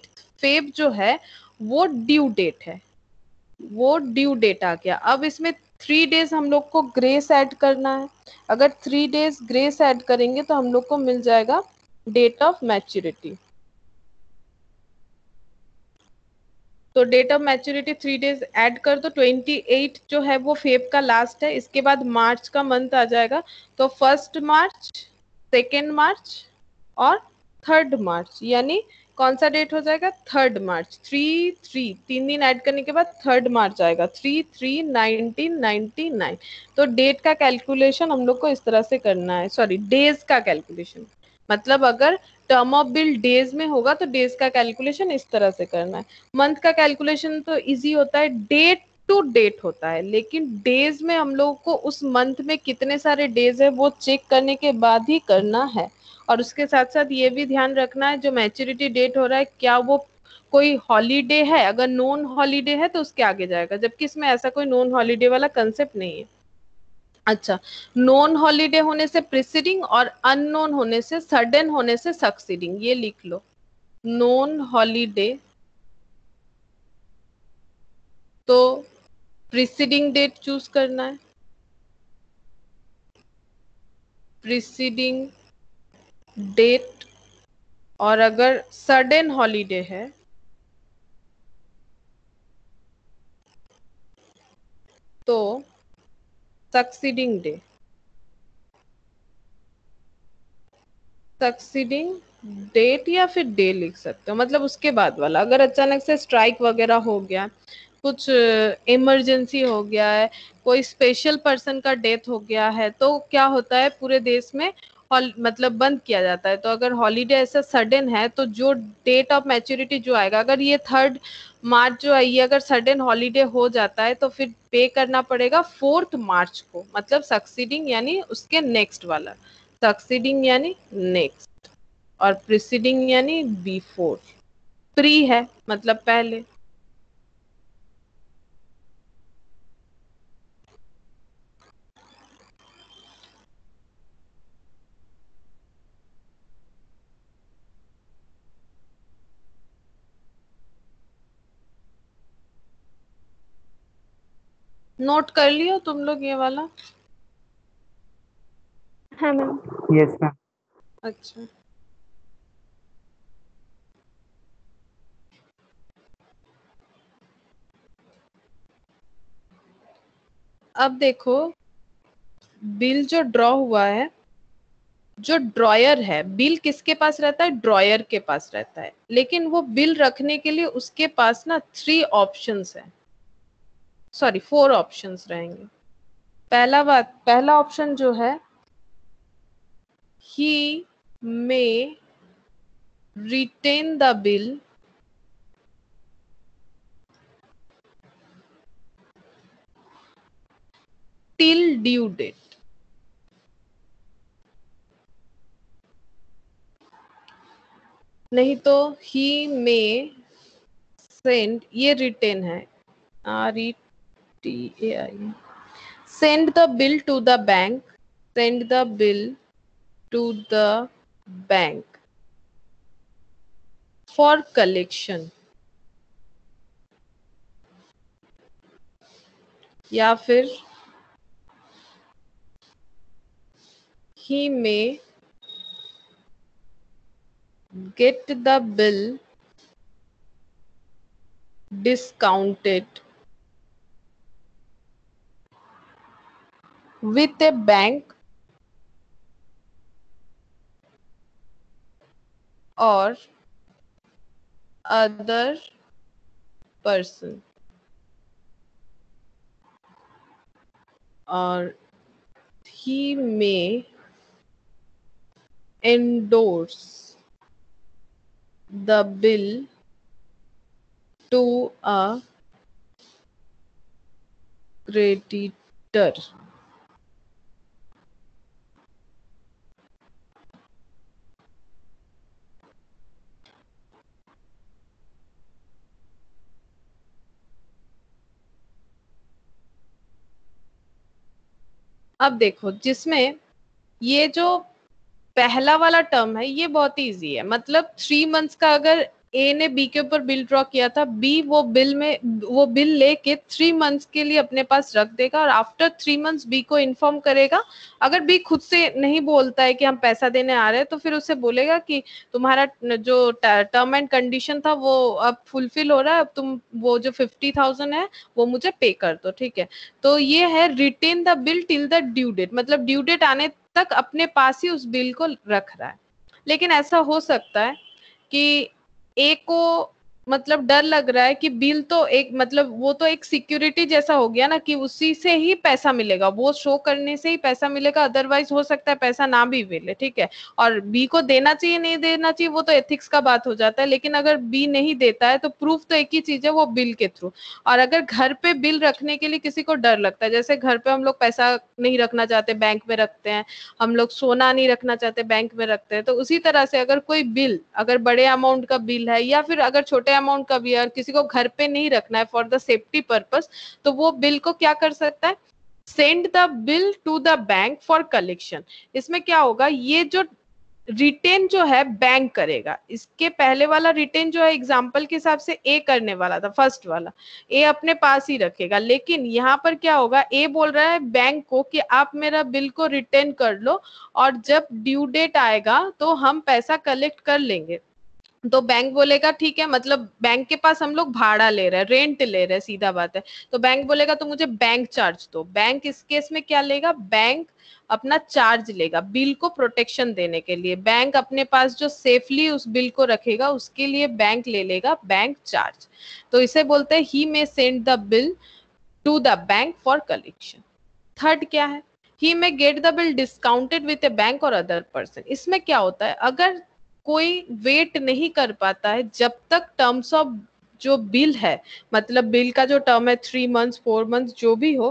28 फेब जो है वो ड्यू डेट है, वो ड्यू डेट आ गया। अब इसमें 3 डेज हम लोग को ग्रेस ऐड करना है। अगर 3 डेज ग्रेस ऐड करेंगे तो हम लोग को मिल जाएगा डेट ऑफ मैच्योरिटी। तो date of maturity 3 days add कर दो। 28 जो है वो फेब का लास्ट है, इसके बाद मार्च का मंथ आ जाएगा। तो 1 मार्च, 2 मार्च और 3 मार्च, यानी कौन सा डेट हो जाएगा? 3 मार्च। 3 दिन ऐड करने के बाद 3 मार्च आएगा। 3/3/1999। तो डेट का कैलकुलेशन हम लोग को इस तरह से करना है, सॉरी डेज का कैलकुलेशन, मतलब अगर टर्म ऑफ बिल डेज में होगा तो डेज का कैलकुलेशन इस तरह से करना है। मंथ का कैलकुलेशन तो इजी होता है, डेट टू डेट होता है, लेकिन डेज में हम लोग को उस मंथ में कितने सारे डेज है वो चेक करने के बाद ही करना है। और उसके साथ साथ ये भी ध्यान रखना है जो मैच्योरिटी डेट हो रहा है क्या वो कोई हॉलीडे है, अगर नॉन हॉलीडे है तो उसके आगे जाएगा, जबकि इसमें ऐसा कोई नॉन हॉलीडे वाला कंसेप्ट नहीं है। अच्छा, नॉन हॉलीडे होने से प्रीसीडिंग और अननोन होने से, सडन होने से सक्सीडिंग, ये लिख लो। नॉन हॉलीडे तो प्रीसीडिंग डेट चूज करना है, प्रीसीडिंग डेट। और अगर सडन हॉलीडे है तो सक्सीडिंग डे, सक्सीडिंग डेट या फिर डे लिख सकते हो, मतलब उसके बाद वाला। अगर अचानक से स्ट्राइक वगैरह हो गया, कुछ इमरजेंसी हो गया है, कोई स्पेशल पर्सन का डेथ हो गया है, तो क्या होता है पूरे देश में मतलब बंद किया जाता है। तो अगर हॉलीडे ऐसा सडन है तो जो डेट ऑफ मैच्योरिटी जो आएगा, अगर ये 3 मार्च जो है ये अगर सडन हॉलीडे हो जाता है तो फिर पे करना पड़ेगा 4 मार्च को, मतलब सक्सीडिंग यानी उसके नेक्स्ट वाला, सक्सीडिंग यानी नेक्स्ट, और प्रीसीडिंग यानी बिफोर। प्री है मतलब पहले। नोट कर लियो तुम लोग ये वाला? हाँ मैम। Yes ma'am. अच्छा, अब देखो बिल जो ड्रॉ हुआ है, जो ड्रॉयर है, बिल किसके पास रहता है? ड्रॉयर के पास रहता है, लेकिन वो बिल रखने के लिए उसके पास ना 3 ऑप्शंस है, सॉरी 4 ऑप्शंस रहेंगे। पहला ऑप्शन जो है, he may retain the bill till due date. नहीं तो ही मे सेंड, ये रिटेन है, RETAI, send the bill to the bank, send the bill to the bank for collection, या फिर he may get the bill discounted with a bank or other person, or he may endorse the bill to a creditor। अब देखो जिसमें ये जो पहला वाला term है ये बहुत इजी है, मतलब 3 मंथ्स का अगर ए ने बी के ऊपर बिल ड्रॉ किया था, बी वो बिल लेके 3 मंथ्स के लिए अपने पास रख देगा और आफ्टर 3 मंथ्स बी को इन्फॉर्म करेगा। अगर बी खुद से नहीं बोलता है कि हम पैसा देने आ रहे हैं, तो फिर उसे बोलेगा कि तुम्हारा जो टर्म एंड कंडीशन था वो अब फुलफिल हो रहा है, अब तुम वो जो 50,000 है वो मुझे पे कर दो, ठीक है। तो ये है retain the bill till the due date, मतलब ड्यू डेट आने तक अपने पास ही उस बिल को रख रहा है। लेकिन ऐसा हो सकता है कि ए को मतलब डर लग रहा है कि बिल तो एक मतलब वो तो एक सिक्योरिटी जैसा हो गया ना कि उसी से ही पैसा मिलेगा, वो शो करने से ही पैसा मिलेगा, अदरवाइज हो सकता है पैसा ना भी मिले, ठीक है। और बी को देना चाहिए नहीं देना चाहिए वो तो एथिक्स का बात हो जाता है, लेकिन अगर बी नहीं देता है तो प्रूफ तो एक ही चीज है, वो बिल के थ्रू। और अगर घर पे बिल रखने के लिए किसी को डर लगता है, जैसे घर पे हम लोग पैसा नहीं रखना चाहते बैंक में रखते हैं, हम लोग सोना नहीं रखना चाहते बैंक में रखते हैं, तो उसी तरह से अगर कोई बिल अगर बड़े अमाउंट का बिल है या फिर अगर छोटे अमाउंट का भी है और किसी को घर पे नहीं रखना है फॉर द सेफ्टी पर्पस, तो वो बिल को क्या कर सकता है, send the bill to the bank for collection. इसमें क्या होगा, ये जो रिटेन जो है बैंक करेगा, इसके पहले वाला रिटेन जो है एग्जाम्पल के हिसाब से ए करने वाला था, फर्स्ट वाला ए अपने पास ही रखेगा, लेकिन यहाँ पर क्या होगा, ए बोल रहा है बैंक को कि आप मेरा बिल को रिटेन कर लो और जब ड्यू डेट आएगा तो हम पैसा कलेक्ट कर लेंगे। तो बैंक बोलेगा ठीक है, मतलब बैंक के पास हम लोग भाड़ा ले रहे हैं, रेंट ले रहे हैं, सीधा बात है। तो बैंक बोलेगा तो मुझे बैंक चार्ज दो। बैंक इस केस में क्या लेगा, बैंक अपना चार्ज लेगा बिल को प्रोटेक्शन देने के लिए। बैंक अपने पास जो सेफली उस बिल को रखेगा उसके लिए बैंक ले लेगा बैंक चार्ज। तो इसे बोलते हैं he may send the bill to the bank for collection. Third क्या है, he may get the bill discounted with a bank और अदर पर्सन। इसमें क्या होता है, अगर कोई वेट नहीं कर पाता है जब तक टर्म्स ऑफ जो बिल है, मतलब बिल का जो टर्म है 3 मंथ्स 4 मंथ्स जो भी हो,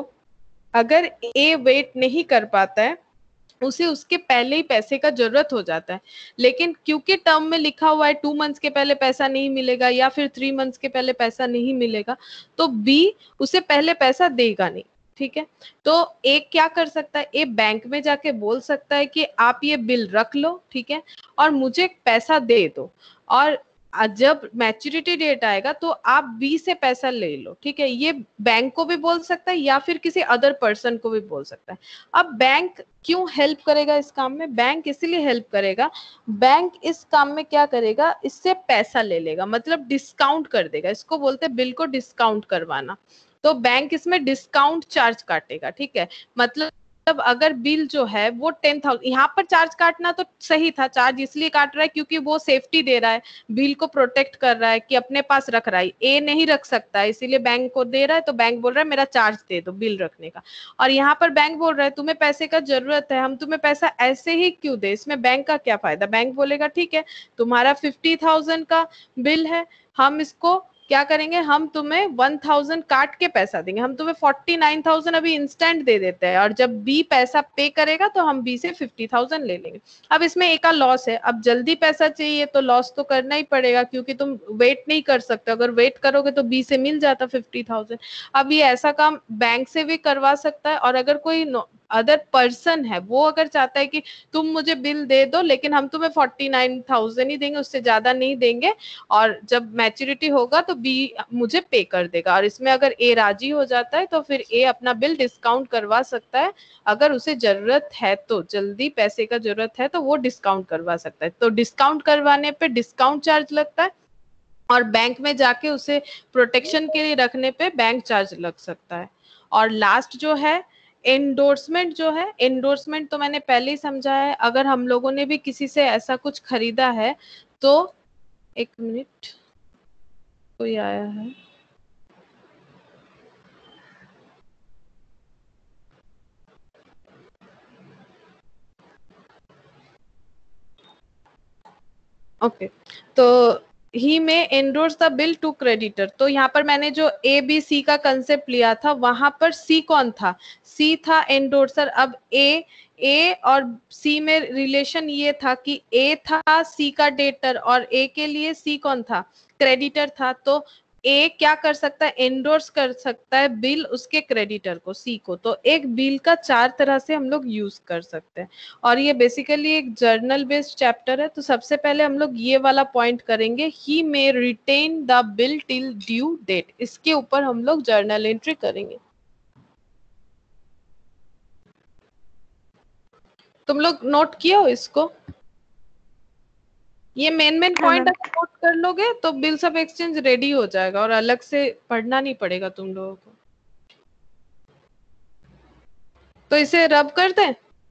अगर ए वेट नहीं कर पाता है उसे उसके पहले ही पैसे का जरूरत हो जाता है। लेकिन क्योंकि टर्म में लिखा हुआ है 2 मंथ्स के पहले पैसा नहीं मिलेगा या फिर 3 मंथ्स के पहले पैसा नहीं मिलेगा, तो बी उसे पहले पैसा देगा नहीं, ठीक है। तो ए क्या कर सकता है, ए बैंक में जाके बोल सकता है कि आप ये बिल रख लो, ठीक है, और मुझे पैसा दे दो, और जब मैच्योरिटी डेट आएगा तो आप बी से पैसा ले लो, ठीक है। ये बैंक को भी बोल सकता है या फिर किसी अदर पर्सन को भी बोल सकता है। अब बैंक क्यों हेल्प करेगा इस काम में, बैंक इसलिए हेल्प करेगा, बैंक इस काम में क्या करेगा, इससे पैसा ले लेगा, मतलब डिस्काउंट कर देगा, इसको बोलते हैं बिल को डिस्काउंट करवाना। तो बैंक इसमें डिस्काउंट चार्ज काटेगा, ठीक है। मतलब अगर बिल जो है वो 10,000, यहाँ पर चार्ज काटना तो सही था, चार्ज इसलिए काट रहा है क्योंकि वो सेफ्टी दे रहा है, बिल को प्रोटेक्ट कर रहा है कि अपने पास रख रहा है, ए नहीं रख सकता है इसीलिए बैंक को दे रहा है, तो बैंक बोल रहा है मेरा चार्ज दे दो बिल रखने का। और यहाँ पर बैंक बोल रहा है तुम्हें पैसे का जरूरत है, हम तुम्हें पैसा ऐसे ही क्यों दे, इसमें बैंक का क्या फायदा। बैंक बोलेगा ठीक है, तुम्हारा 50,000 का बिल है, हम इसको क्या करेंगे, हम तुम्हें 1,000 काट के पैसा देंगे, हम तुम्हें 49,000 अभी इंस्टेंट दे देते हैं, और जब बी पैसा पे करेगा तो हम बी से 50,000 ले लेंगे। अब इसमें एक का लॉस है, अब जल्दी पैसा चाहिए तो लॉस तो करना ही पड़ेगा क्योंकि तुम वेट नहीं कर सकते, अगर वेट करोगे तो बी से मिल जाता 50,000। अब ये ऐसा काम बैंक से भी करवा सकता है, और अगर कोई अदर पर्सन है वो अगर चाहता है कि तुम मुझे बिल दे दो लेकिन हम तुम्हें 49,000 ही देंगे, उससे ज्यादा नहीं देंगे, और जब मैच्योरिटी होगा तो बी मुझे पे कर देगा, और इसमें अगर ए राजी हो जाता है तो फिर ए अपना बिल डिस्काउंट करवा सकता है, अगर उसे जरूरत है तो, जल्दी पैसे का जरूरत है तो वो डिस्काउंट करवा सकता है। तो डिस्काउंट करवाने पे डिस्काउंट चार्ज लगता है, और बैंक में जाके उसे प्रोटेक्शन के लिए रखने पे बैंक चार्ज लग सकता है। और लास्ट जो है एंडोर्समेंट, जो है एंडोर्समेंट तो मैंने पहले ही समझा है, अगर हम लोगों ने भी किसी से ऐसा कुछ खरीदा है तो, एक मिनट कोई आया है, ओके। तो he may endorse the bill to creditor, तो यहाँ पर मैंने जो ए बी सी का कंसेप्ट लिया था वहां पर सी कौन था, सी था एंडोर्सर। अब ए और सी में रिलेशन ये था कि ए था सी का डेटर और ए के लिए सी कौन था, क्रेडिटर था। तो ए क्या कर सकता है, एंडोर्स कर सकता है बिल उसके क्रेडिटर को, सी को। तो एक बिल का 4 तरह से हम लोग यूज कर सकते हैं, और ये बेसिकली एक जर्नल बेस्ड चैप्टर है। तो सबसे पहले हम लोग ये वाला पॉइंट करेंगे, he may retain the bill till due date. इसके ऊपर हम लोग जर्नल एंट्री करेंगे। तुम लोग नोट किया हो इसको? ये मेन हाँ पॉइंट मैम। अगर नोट कर लोगे तो बिल्स ऑफ एक्सचेंज रेडी हो जाएगा और अलग से पढ़ना नहीं पड़ेगा तुम लोगों को। तो इसे रब कर दें।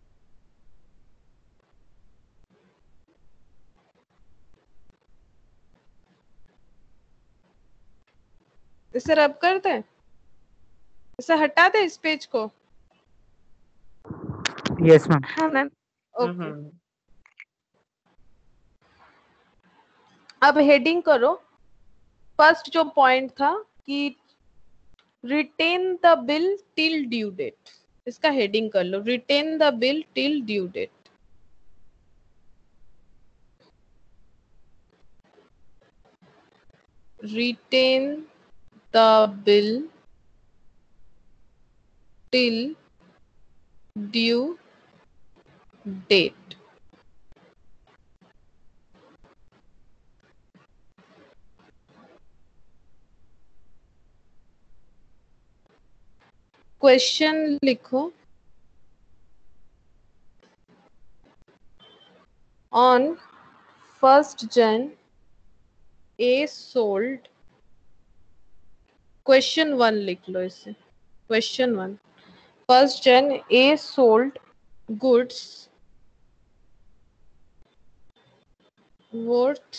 इसे रब कर दें, इसे हटा दें इस पेज को। Yes ma'am. हाँ मैम। ओके, अब हेडिंग करो। फर्स्ट जो पॉइंट था कि retain the bill till due date, इसका हेडिंग कर लो, retain the bill till due date. Retain the bill till due date. Question लिखो, on 1st Jan A sold, question 1 लिख लो इसे, question 1, 1st Jan A sold goods worth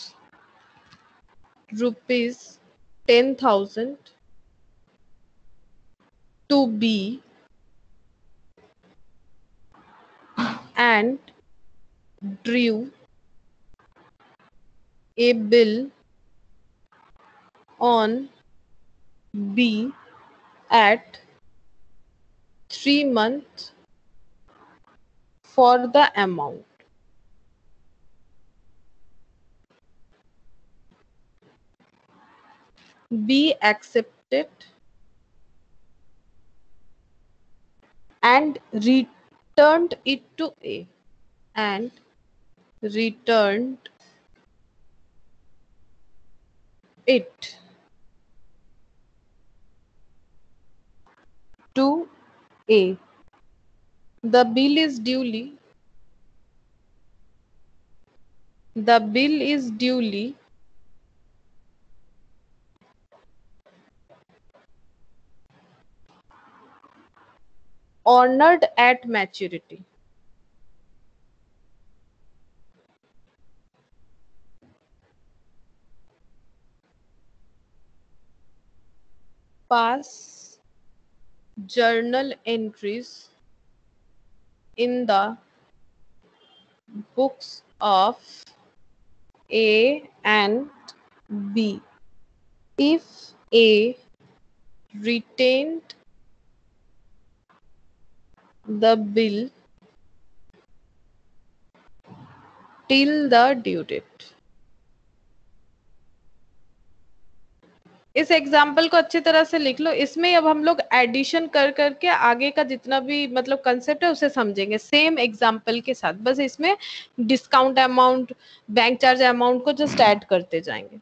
rupees 10,000 to B and drew a bill on B at 3 months for the amount. B accepted and returned it to A, and returned it to A. The bill is duly honored at maturity. Pass journal entries in the books of A and B. If A retained the bill till the due date. इस example को अच्छी तरह से लिख लो। इसमें अब हम लोग एडिशन कर करके आगे का जितना भी मतलब कंसेप्ट है उसे समझेंगे सेम एग्जाम्पल के साथ। बस इसमें discount amount, bank charge amount को जस्ट ऐड करते जाएंगे।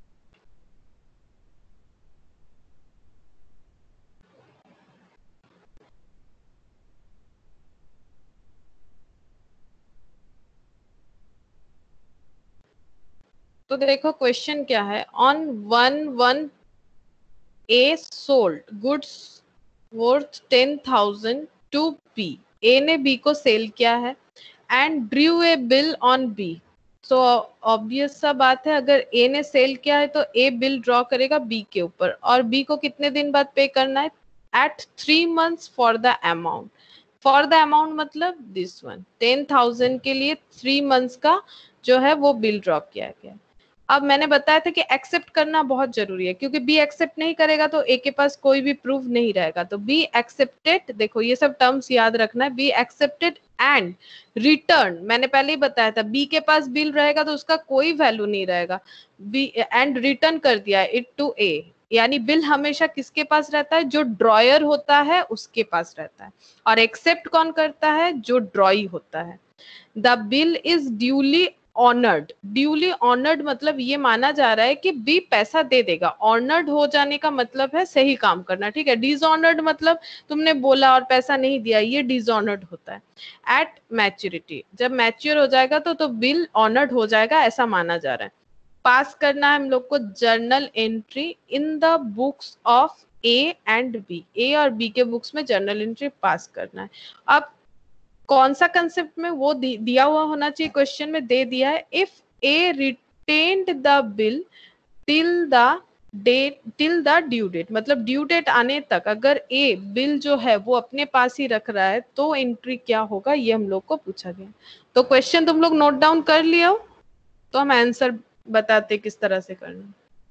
तो देखो क्वेश्चन क्या है, on 1/1 A sold goods worth 10,000 to B. A ने B को सेल किया है and drew a bill on B. So obvious सा बात है, अगर A ने सेल किया है तो A बिल ड्रॉ करेगा B के ऊपर, और B को कितने दिन बाद पे करना है, at 3 months for the amount. For the amount मतलब दिस वन 10,000 के लिए 3 मंथ्स का जो है वो बिल ड्रॉ किया गया। अब मैंने बताया था कि एक्सेप्ट करना बहुत जरूरी है, क्योंकि बी एक्सेप्ट नहीं करेगा तो ए के पास कोई भी प्रूफ नहीं रहेगा। तो बी एक्सेप्टेड, देखो ये सब टर्म्स याद रखना है, बी एक्सेप्टेड एंड रिटर्न, मैंने पहले ही बताया था बी के पास बिल रहेगा तो उसका कोई वैल्यू नहीं रहेगा, बी एंड रिटर्न कर दिया इट टू ए, यानी बिल हमेशा किसके पास रहता है, जो ड्रॉयर होता है उसके पास रहता है, और एक्सेप्ट कौन करता है, जो ड्रॉई होता है। The bill is duly honoured, duly honoured मतलब ये माना जा रहा है कि बी पैसा दे देगा, ऑनर्ड हो जाने का मतलब है सही काम करना, ठीक है। डिसऑनर्ड मतलब तुमने बोला और पैसा नहीं दिया, ये डिसऑनर्ड होता है। एट मैच्योरिटी, जब मैच्योर हो जाएगा तो बिल ऑनर्ड हो जाएगा, ऐसा माना जा रहा है। पास करना है हम लोग को journal entry in the books of A and B, A और बी के बुक्स में जर्नल एंट्री पास करना है। अब कौन सा कंसेप्ट में, वो दिया हुआ होना चाहिए, क्वेश्चन में दे दिया है। If A retained the bill till the due date, मतलब ड्यू डेट आने तक अगर ए बिल जो है वो अपने पास ही रख रहा है तो एंट्री क्या होगा, ये हम लोग को पूछा गया। तो क्वेश्चन तुम लोग नोट डाउन कर लिया हो, तो हम आंसर बताते किस तरह से करना।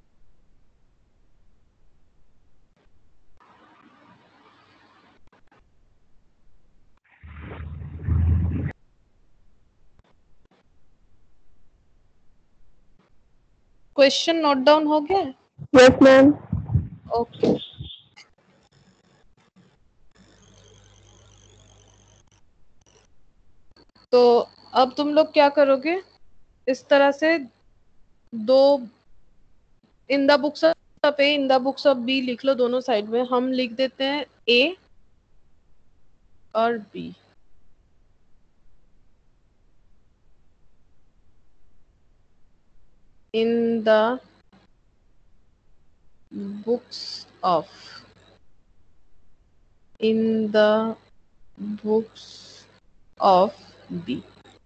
क्वेश्चन नोट डाउन हो गया? Yes ma'am. ओके। तो अब तुम लोग क्या करोगे, इस तरह से दो in the books of A in the books of B लिख लो दोनों साइड में। हम लिख देते हैं ए और B. In the books of, in the books of B.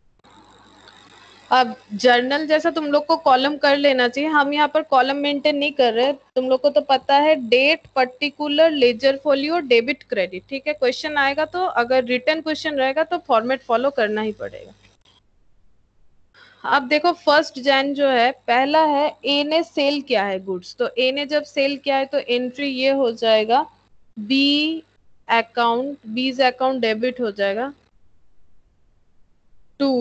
अब जर्नल जैसा तुम लोग को कॉलम कर लेना चाहिए, हम यहाँ पर कॉलम मेंटेन नहीं कर रहे। तुम लोग को तो पता है date, particular, ledger folio, debit, credit, ठीक है। क्वेश्चन आएगा तो अगर रिटर्न क्वेश्चन रहेगा तो फॉर्मेट फॉलो करना ही पड़ेगा। अब देखो 1 जन जो है, पहला है ए ने सेल किया है गुड्स, तो ए ने जब सेल किया है तो एंट्री ये हो जाएगा B account, B's account debit हो जाएगा टू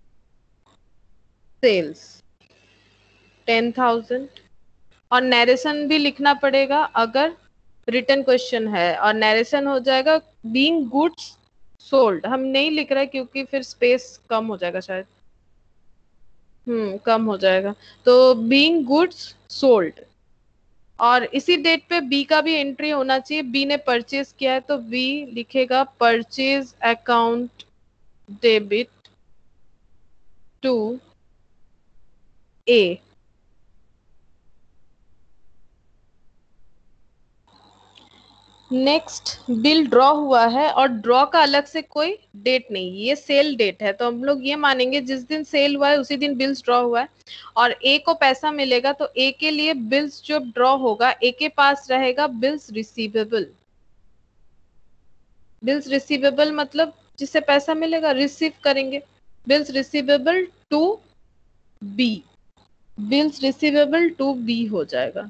सेल्स 10,000। और नरेशन भी लिखना पड़ेगा अगर रिटर्न क्वेश्चन है, और नरेशन हो जाएगा बीइंग गुड्स सोल्ड। हम नहीं लिख रहे क्योंकि फिर स्पेस कम हो जाएगा शायद, कम हो जाएगा। तो बीइंग गुड्स सोल्ड, और इसी डेट पे बी का भी एंट्री होना चाहिए। बी ने परचेज किया है तो बी लिखेगा purchase account debit to A. Next bill draw हुआ है, और ड्रॉ का अलग से कोई डेट नहीं, ये सेल डेट है, तो हम लोग ये मानेंगे जिस दिन सेल हुआ है उसी दिन बिल्स ड्रॉ हुआ है। और ए को पैसा मिलेगा तो ए के लिए बिल्स जो ड्रॉ होगा, ए के पास रहेगा बिल्स रिसीवेबल। बिल्स रिसीवेबल मतलब जिससे पैसा मिलेगा, रिसीव करेंगे। Bills receivable to B, bills receivable to B हो जाएगा।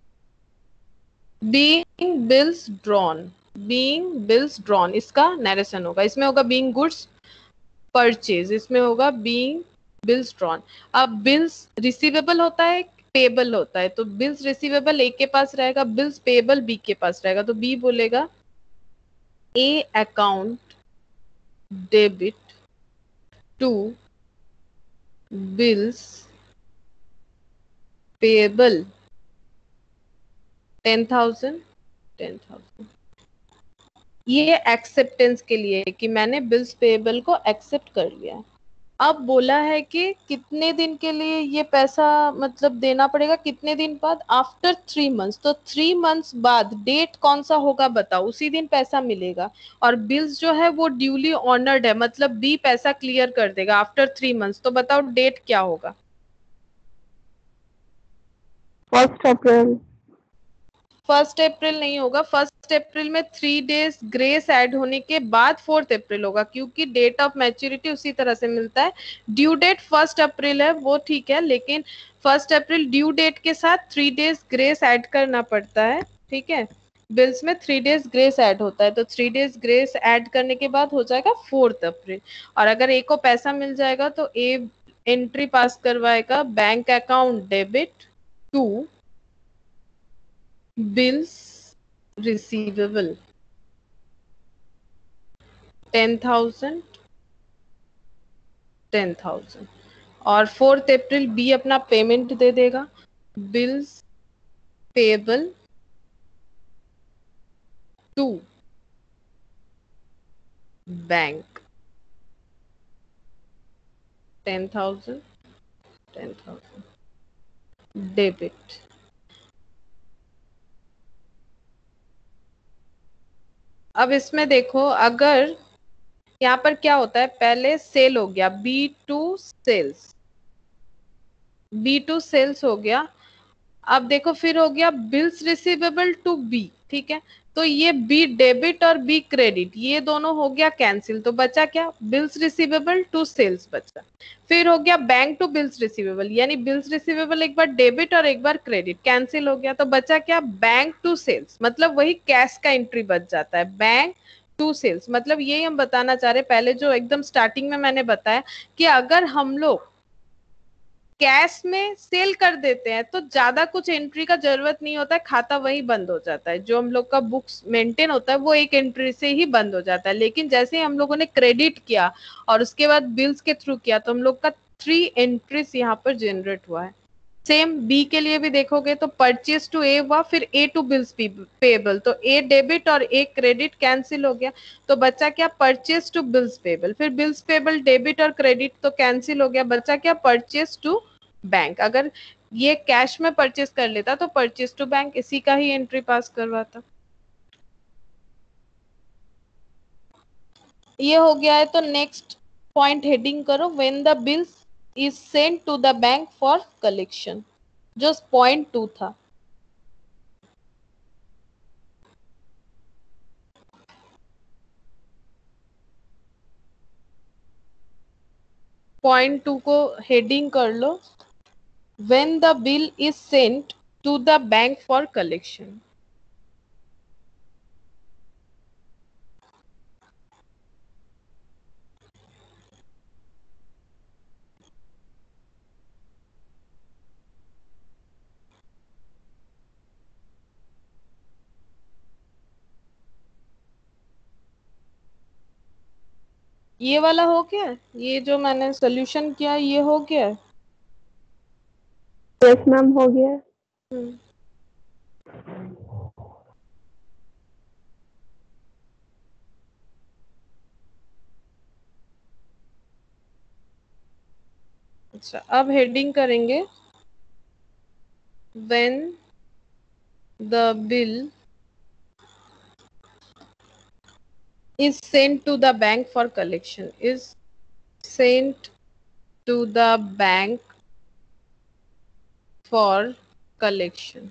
Being bills drawn, being bills drawn इसका नरेशन होगा। इसमें होगा बीइंग गुड्स परचेज, इसमें होगा बीइंग बिल्स ड्रॉन। अब बिल्स रिसीवेबल होता है, पेबल होता है, तो बिल्स रिसीवेबल ए के पास रहेगा, बिल्स पेबल बी के पास रहेगा, तो बी बोलेगा A account debit to bills payable 10,000 10,000। ये एक्सेप्टेंस के लिए है कि मैंने बिल्स पेबल को एक्सेप्ट कर लिया। अब बोला है कि कितने दिन के लिए ये पैसा मतलब देना पड़ेगा, कितने दिन बाद, आफ्टर 3 मंथ्स। तो 3 मंथ्स बाद डेट कौन सा होगा बताओ, उसी दिन पैसा मिलेगा। और बिल्स जो है वो ड्यूली ऑनर्ड है, मतलब बी पैसा क्लियर कर देगा आफ्टर 3 मंथ्स। तो बताओ डेट क्या होगा? 1 अप्रैल। 1 अप्रैल नहीं होगा, 1 अप्रैल में 3 डेज ग्रेस ऐड होने के बाद 4 अप्रैल होगा, क्योंकि डेट ऑफ मैच्योरिटी उसी तरह से मिलता है। ड्यू डेट 1 अप्रैल है वो ठीक है, लेकिन 1 अप्रैल ड्यू डेट के साथ 3 डेज ग्रेस ऐड करना पड़ता है, ठीक है। बिल्स में 3 डेज ग्रेस ऐड होता है, तो 3 डेज ग्रेस ऐड करने के बाद हो जाएगा 4 अप्रैल। और अगर ए को पैसा मिल जाएगा तो ए एंट्री पास करवाएगा bank account debit to bills receivable 10,000 10,000 और 4th अप्रैल बी अपना पेमेंट दे देगा, bills payable to bank 10,000 10,000 debit. अब इसमें देखो, अगर यहाँ पर क्या होता है, पहले सेल हो गया, B2 सेल्स हो गया। अब देखो फिर हो गया बिल्स रिसीवेबल टू बी, ठीक है, तो ये बी डेबिट और बी क्रेडिट ये दोनों हो गया कैंसिल, तो बचा क्या, बिल्स रिसीवेबल टू सेल्स बचा। फिर हो गया बैंक टू बिल्स रिसीवेबल, यानी बिल्स रिसीवेबल एक बार डेबिट और एक बार क्रेडिट, कैंसिल हो गया, तो बचा क्या, बैंक टू सेल्स, मतलब वही कैश का एंट्री बच जाता है, बैंक टू सेल्स। मतलब यही हम बताना चाह रहे हैं, पहले जो एकदम स्टार्टिंग में मैंने बताया कि अगर हम लोग कैश में सेल कर देते हैं तो ज्यादा कुछ एंट्री का जरूरत नहीं होता है, खाता वही बंद हो जाता है, जो हम लोग का बुक्स मेंटेन होता है वो एक एंट्री से ही बंद हो जाता है। लेकिन जैसे ही हम लोगों ने क्रेडिट किया और उसके बाद बिल्स के थ्रू किया तो हम लोग का 3 एंट्रीज यहाँ पर जनरेट हुआ है। सेम बी के लिए भी देखोगे तो परचेज टू ए हुआ, फिर ए टू बिल्स पेबल, तो ए डेबिट और ए क्रेडिट कैंसिल हो गया, तो बचा क्या, परचेज टू बिल्स पेबल, फिर बिल्स पेबल डेबिट और क्रेडिट तो कैंसिल हो गया, बचा क्या, परचेज टू बैंक। अगर ये कैश में परचेज कर लेता तो परचेज टू बैंक इसी का ही एंट्री पास करवाता। ये हो गया है, तो नेक्स्ट पॉइंट हेडिंग करो, when the bills is sent to the bank for collection, जो पॉइंट 2 था। पॉइंट 2 को हेडिंग कर लो, when the bill is sent to the bank for collection. ये वाला हो गया, ये जो मैंने सोल्यूशन किया ये हो गया। यस मैम, हो गया। अच्छा, अब हेडिंग करेंगे, when the bill is sent to the bank for collection, is sent to the bank for collection।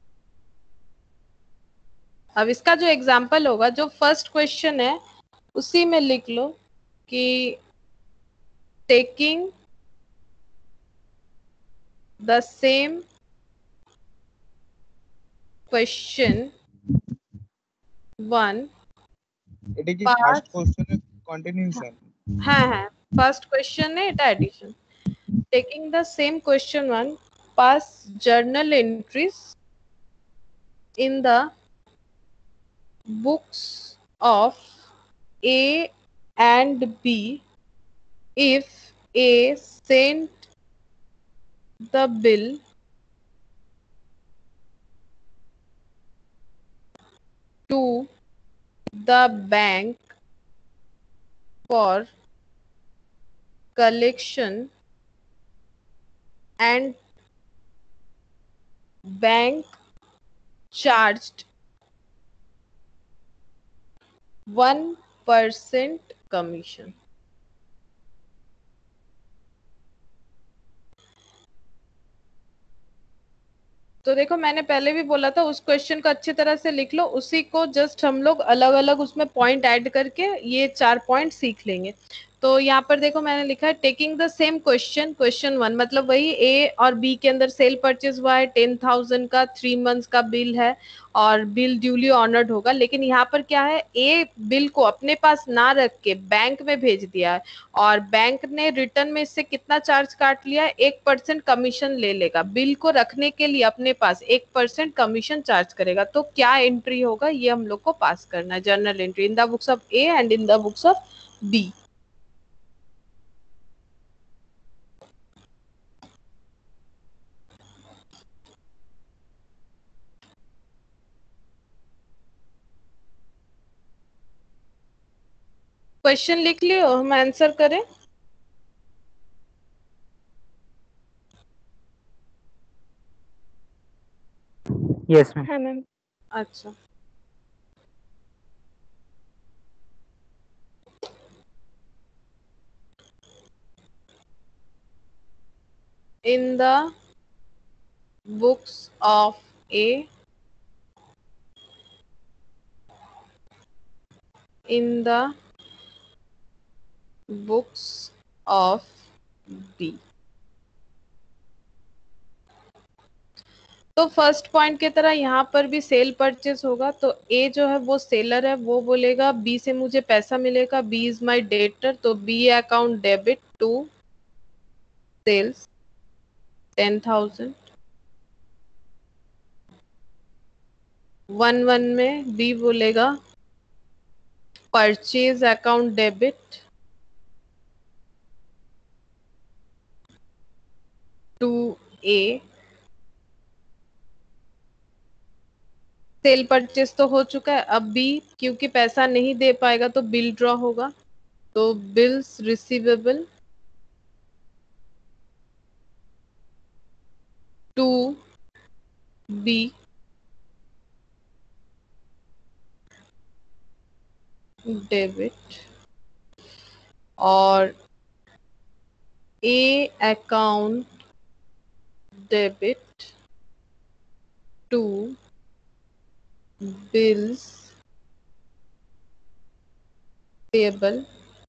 अब इसका जो एग्जाम्पल होगा, जो फर्स्ट क्वेश्चन है उसी में लिख लो कि taking the same question one এটা কি पास, ফার্স্ট কোশ্চেনের কন্টিনিউশন? हाँ फर्स्ट क्वेश्चन है, এটা addition. Taking the same question one, pass journal entries in the books of A and B if A sent the bill to the bank for collection and bank charged 1% commission। तो देखो मैंने पहले भी बोला था उस क्वेश्चन को अच्छी तरह से लिख लो, उसी को जस्ट हम लोग अलग अलग उसमें पॉइंट ऐड करके ये 4 पॉइंट सीख लेंगे। तो यहाँ पर देखो मैंने लिखा है टेकिंग द सेम क्वेश्चन 1, मतलब वही ए और बी के अंदर सेल परचेज हुआ है 10,000 का, 3 मंथ्स का बिल है और बिल ड्यूली ऑनर्ड होगा। लेकिन यहाँ पर क्या है, ए बिल को अपने पास ना रख के बैंक में भेज दिया है और बैंक ने रिटर्न में इससे कितना चार्ज काट लिया है, 1% कमीशन ले लेगा। बिल को रखने के लिए अपने पास 1% कमीशन चार्ज करेगा। तो क्या एंट्री होगा, ये हम लोग को पास करना है, journal entry in the books of A and in the books of B. Question लिख लियो, हम आंसर करें। Yes ma'am. हाँ मैम। अच्छा, in the books of A, in the books of B। तो फर्स्ट पॉइंट की तरह यहाँ पर भी सेल परचेज होगा। तो ए जो है वो सेलर है, वो बोलेगा बी से मुझे पैसा मिलेगा, बी इज माई डेटर, तो B account debit to sales 10,000। 1 में बी बोलेगा purchase account debit to A. Sale purchase तो हो चुका है, अब बी क्योंकि पैसा नहीं दे पाएगा तो बिल ड्रॉ होगा, तो bills receivable to B debit और A account debit to bills payable.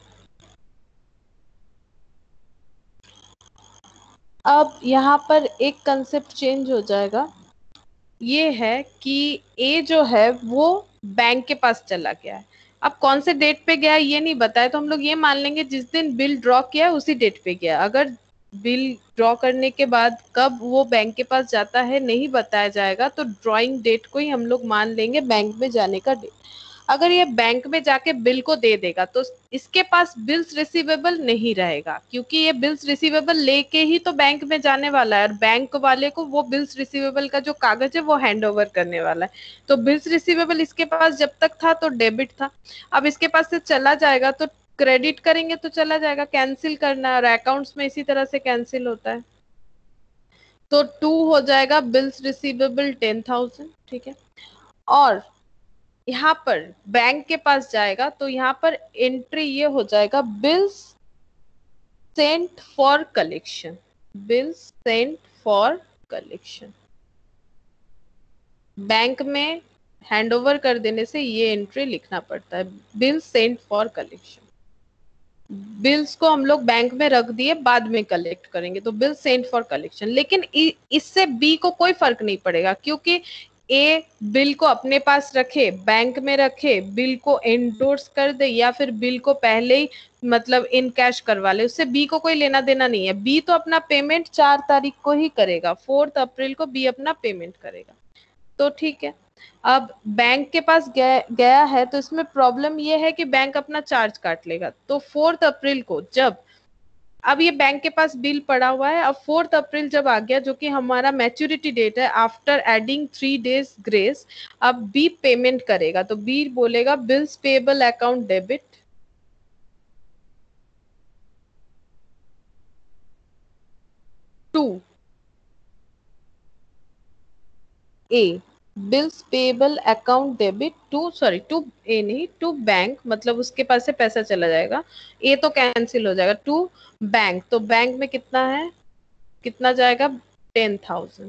अब यहाँ पर एक कंसेप्ट चेंज हो जाएगा, ये है कि ए जो है वो बैंक के पास चला गया है। अब कौन से डेट पे गया है ये नहीं बताया, तो हम लोग ये मान लेंगे जिस दिन बिल ड्रॉ किया है उसी डेट पे गया। अगर बिल ड्रॉ करने के बाद कब वो बैंक के पास जाता है नहीं बताया जाएगा, तो ड्रॉइंग डेट को ही हम लोग मान लेंगे बैंक में जाने का डेट। अगर ये बैंक में जाके बिल को दे देगा तो इसके पास बिल्स रिसीवेबल नहीं रहेगा, क्योंकि ये बिल्स रिसीवेबल लेके ही तो बैंक में जाने वाला है और बैंक वाले को वो बिल्स रिसीवेबल का जो कागज है वो हैंड ओवर करने वाला है। तो बिल्स रिसीवेबल इसके पास जब तक था तो डेबिट था, अब इसके पास से चला जाएगा तो क्रेडिट करेंगे तो चला जाएगा, कैंसिल करना है और अकाउंट्स में इसी तरह से कैंसिल होता है। तो 2 हो जाएगा बिल्स रिसीवेबल 10,000, ठीक है। और यहाँ पर बैंक के पास जाएगा तो यहाँ पर एंट्री ये हो जाएगा bills sent for collection, bills sent for collection. Bank में हैंडओवर कर देने से ये एंट्री लिखना पड़ता है, bills sent for collection. Bills को हम लोग बैंक में रख दिए, बाद में कलेक्ट करेंगे, तो बिल सेंट फॉर कलेक्शन। लेकिन इससे बी को कोई फर्क नहीं पड़ेगा, क्योंकि ए बिल को अपने पास रखे, बैंक में रखे, बिल को एंडोर्स कर दे या फिर बिल को पहले ही मतलब इन कैश करवा ले, उससे बी को कोई लेना देना नहीं है। बी तो अपना पेमेंट 4 तारीख को ही करेगा, 4 अप्रैल को बी अपना पेमेंट करेगा। तो ठीक है, अब बैंक के पास गया है तो इसमें प्रॉब्लम ये है कि बैंक अपना चार्ज काट लेगा। तो 4 अप्रैल को जब, अब ये बैंक के पास बिल पड़ा हुआ है, अब 4 अप्रैल जब आ गया जो कि हमारा मैच्योरिटी डेट है आफ्टर एडिंग 3 डेज ग्रेस, अब बी पेमेंट करेगा। तो बी बोलेगा bills payable account debit to A, bills payable account debit to, sorry to A नहीं, टू बैंक, मतलब उसके पास से पैसा चला जाएगा, ए तो कैंसिल हो जाएगा, टू बैंक। तो बैंक में कितना है, कितना जाएगा 10,000,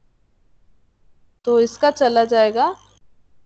तो इसका चला जाएगा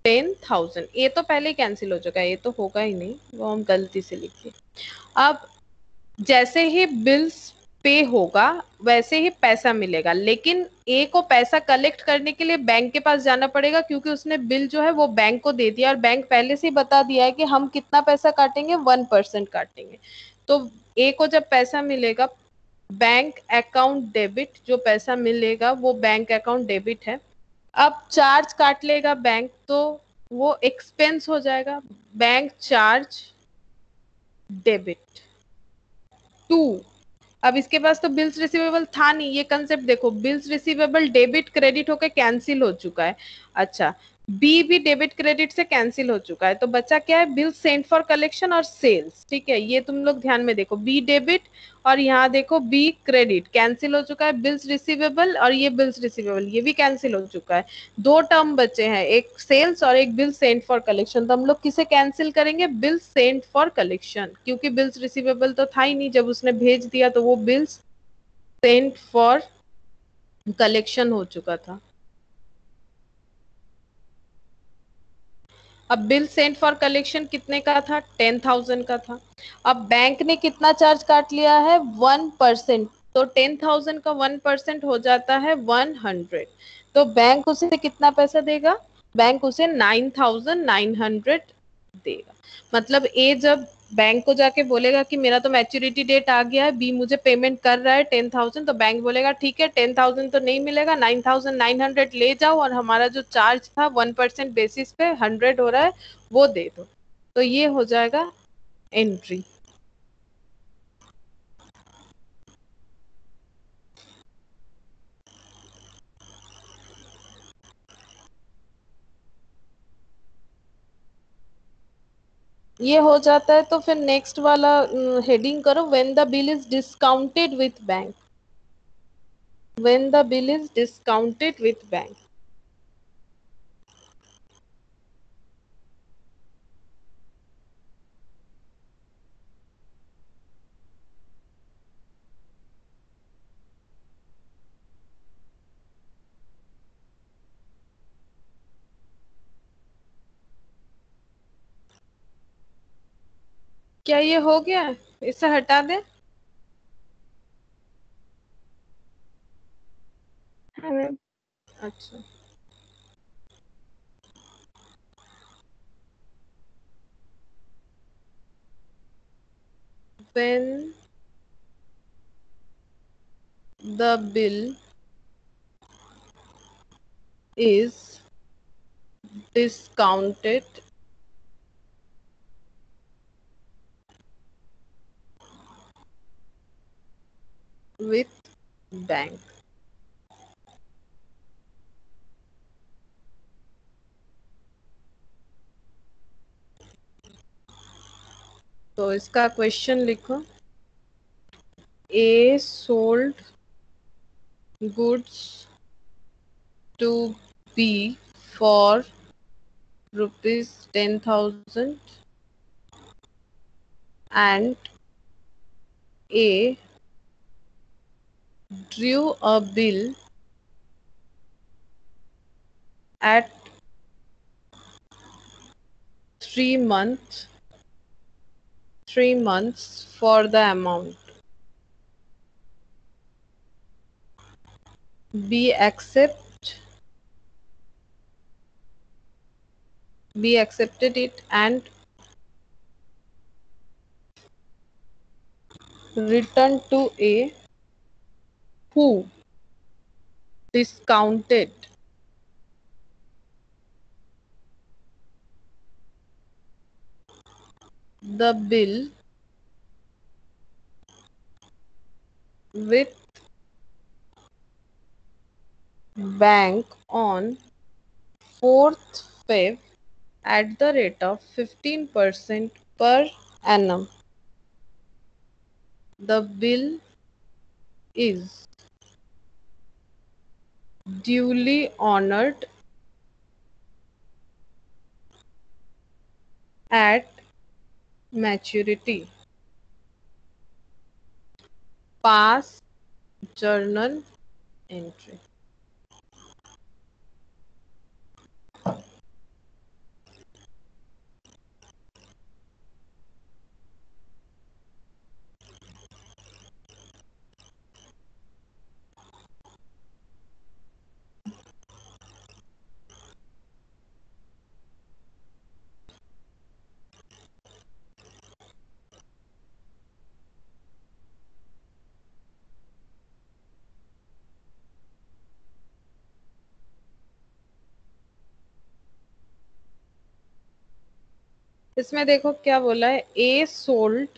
10,000। ए तो पहले ही कैंसिल हो चुका है, ये तो होगा ही नहीं, वो हम गलती से लिखे। अब जैसे ही बिल्स पे होगा वैसे ही पैसा मिलेगा, लेकिन ए को पैसा कलेक्ट करने के लिए बैंक के पास जाना पड़ेगा, क्योंकि उसने बिल जो है वो बैंक को दे दिया और बैंक पहले से ही बता दिया है कि हम कितना पैसा काटेंगे, 1% काटेंगे। तो ए को जब पैसा मिलेगा, बैंक अकाउंट डेबिट, जो पैसा मिलेगा वो बैंक अकाउंट डेबिट है। अब चार्ज काट लेगा बैंक, तो वो एक्सपेंस हो जाएगा, बैंक चार्ज डेबिट टू। अब इसके पास तो बिल्स रिसीवेबल था नहीं, ये कंसेप्ट देखो, बिल्स रिसीवेबल डेबिट क्रेडिट होकर कैंसिल हो चुका है। अच्छा, बी भी डेबिट क्रेडिट से कैंसिल हो चुका है, तो बचा क्या है, बिल सेंट फॉर कलेक्शन और सेल्स। ठीक है, ये तुम लोग ध्यान में देखो, बी डेबिट और यहाँ देखो बी क्रेडिट कैंसिल हो चुका है, बिल्स रिसीवेबल और ये बिल्स रिसीवेबल ये भी कैंसिल हो चुका है। दो टर्म बचे हैं, एक सेल्स और एक बिल सेंट फॉर कलेक्शन। तो हम लोग किसे कैंसिल करेंगे, बिल सेंट फॉर कलेक्शन, क्योंकि बिल्स रिसीवेबल तो था ही नहीं जब उसने भेज दिया, तो वो बिल्स सेंट फॉर कलेक्शन हो चुका था। अब बिल सेंट फॉर कलेक्शन कितने का था, 10,000 का था। अब बैंक ने कितना चार्ज काट लिया है, 1%। तो 10,000 का 1% हो जाता है 100। तो बैंक उसे कितना पैसा देगा, बैंक उसे 9,900 देगा। मतलब ए जब बैंक को जाके बोलेगा कि मेरा तो मैच्योरिटी डेट आ गया है, बी मुझे पेमेंट कर रहा है 10,000, तो बैंक बोलेगा ठीक है 10,000 तो नहीं मिलेगा, 9,900 ले जाओ और हमारा जो चार्ज था 1% बेसिस पे 100 हो रहा है वो दे दो। तो ये हो जाएगा एंट्री। ये हो जाता है तो फिर नेक्स्ट वाला हेडिंग करो, when the bill is discounted with bank. When the bill is discounted with bank. क्या ये हो गया, इसे हटा दें? हाँ मैम। अच्छा, when the bill is discounted with bank। तो इसका क्वेश्चन लिखो, A sold goods to B for rupees 10,000 and A drew a bill at 3 months for the amount. B accepted it and returned to A, who discounted the bill with bank on 4th Feb at the rate of 15% per annum. The bill is duly honored at maturity. Pass journal entry. इसमें देखो क्या बोला है, A sold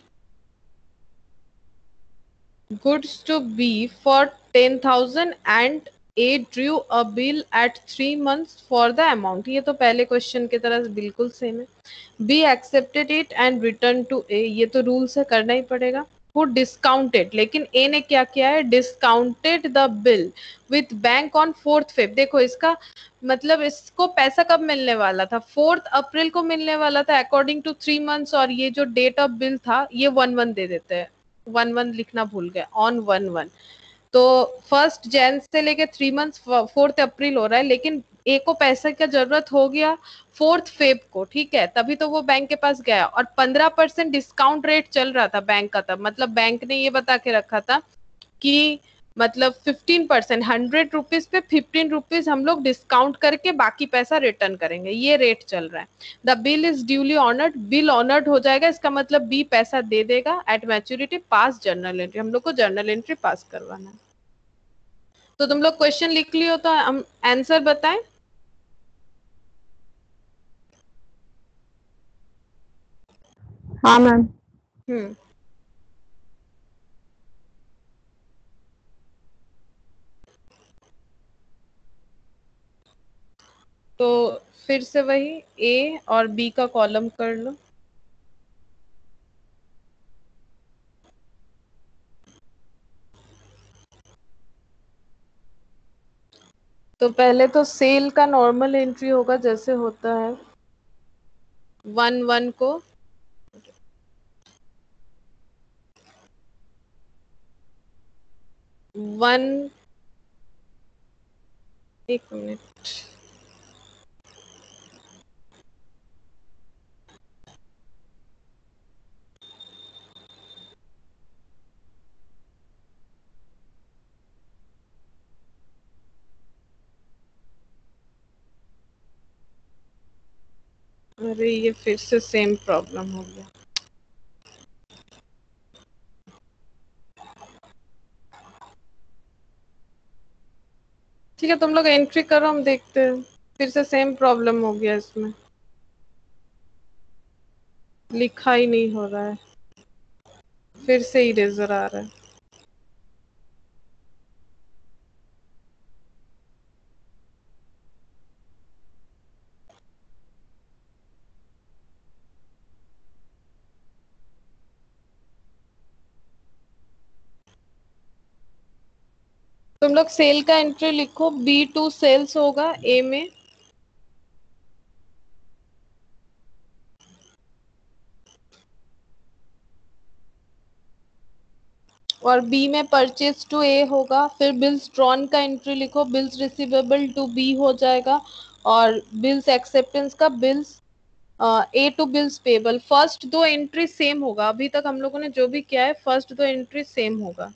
goods to B for 10,000 and A drew a bill at 3 months for the amount। ये तो पहले question की तरह बिल्कुल सेम है। B accepted it and returned to A, ये तो रूल से करना ही पड़ेगा। Who discounted, लेकिन A ने क्या किया है, discounted the bill with bank on 4th Feb। देखो इसका मतलब इसको पैसा कब मिलने वाला था, 4th अप्रैल को मिलने वाला था अकॉर्डिंग टू 3 मंथ्स, और ये जो डेट ऑफ बिल था ये 1/1 दे देते हैं, 1/1 लिखना भूल गए, ऑन 1/1। तो 1 जैन से लेके 3 मंथ्स 4th अप्रैल हो रहा है, लेकिन ए को पैसे का जरूरत हो गया 4th फेब को, ठीक है, तभी तो वो बैंक के पास गया, और 15% डिस्काउंट रेट चल रहा था बैंक का तब, मतलब बैंक ने ये बता के रखा था कि मतलब 15%, 100 रुपीज पे 15 रुपीज हम लोग डिस्काउंट करके बाकी पैसा रिटर्न करेंगे, ये रेट चल रहा है। The bill is duly honoured, bill honoured हो जाएगा, इसका मतलब बी पैसा दे देगा at maturity, pass journal entry, हम लोग को जर्नल एंट्री पास करवाना है। तो तुम लोग क्वेश्चन लिख लियो तो हम आंसर बताएं। हाँ मैम। हम्म, तो फिर से वही ए और बी का कॉलम कर लो। तो पहले तो सेल का नॉर्मल एंट्री होगा जैसे होता है, 1/1 को 1, एक मिनट, अरे ये फिर से सेम प्रॉब्लम हो गया। ठीक है तुम लोग एंट्री करो, हम देखते हैं। फिर से सेम प्रॉब्लम हो गया, इसमें लिखा ही नहीं हो रहा है, फिर से इरेजर आ रहा है। तुम लोग सेल का एंट्री लिखो, B2 सेल्स होगा ए में, और बी में परचेज टू ए होगा। फिर बिल्स ड्रॉन का एंट्री लिखो, बिल्स रिसीवेबल टू बी हो जाएगा, और बिल्स एक्सेप्टेंस का bills A to bills payable. First दो एंट्री सेम होगा, अभी तक हम लोगों ने जो भी किया है फर्स्ट दो एंट्री सेम होगा।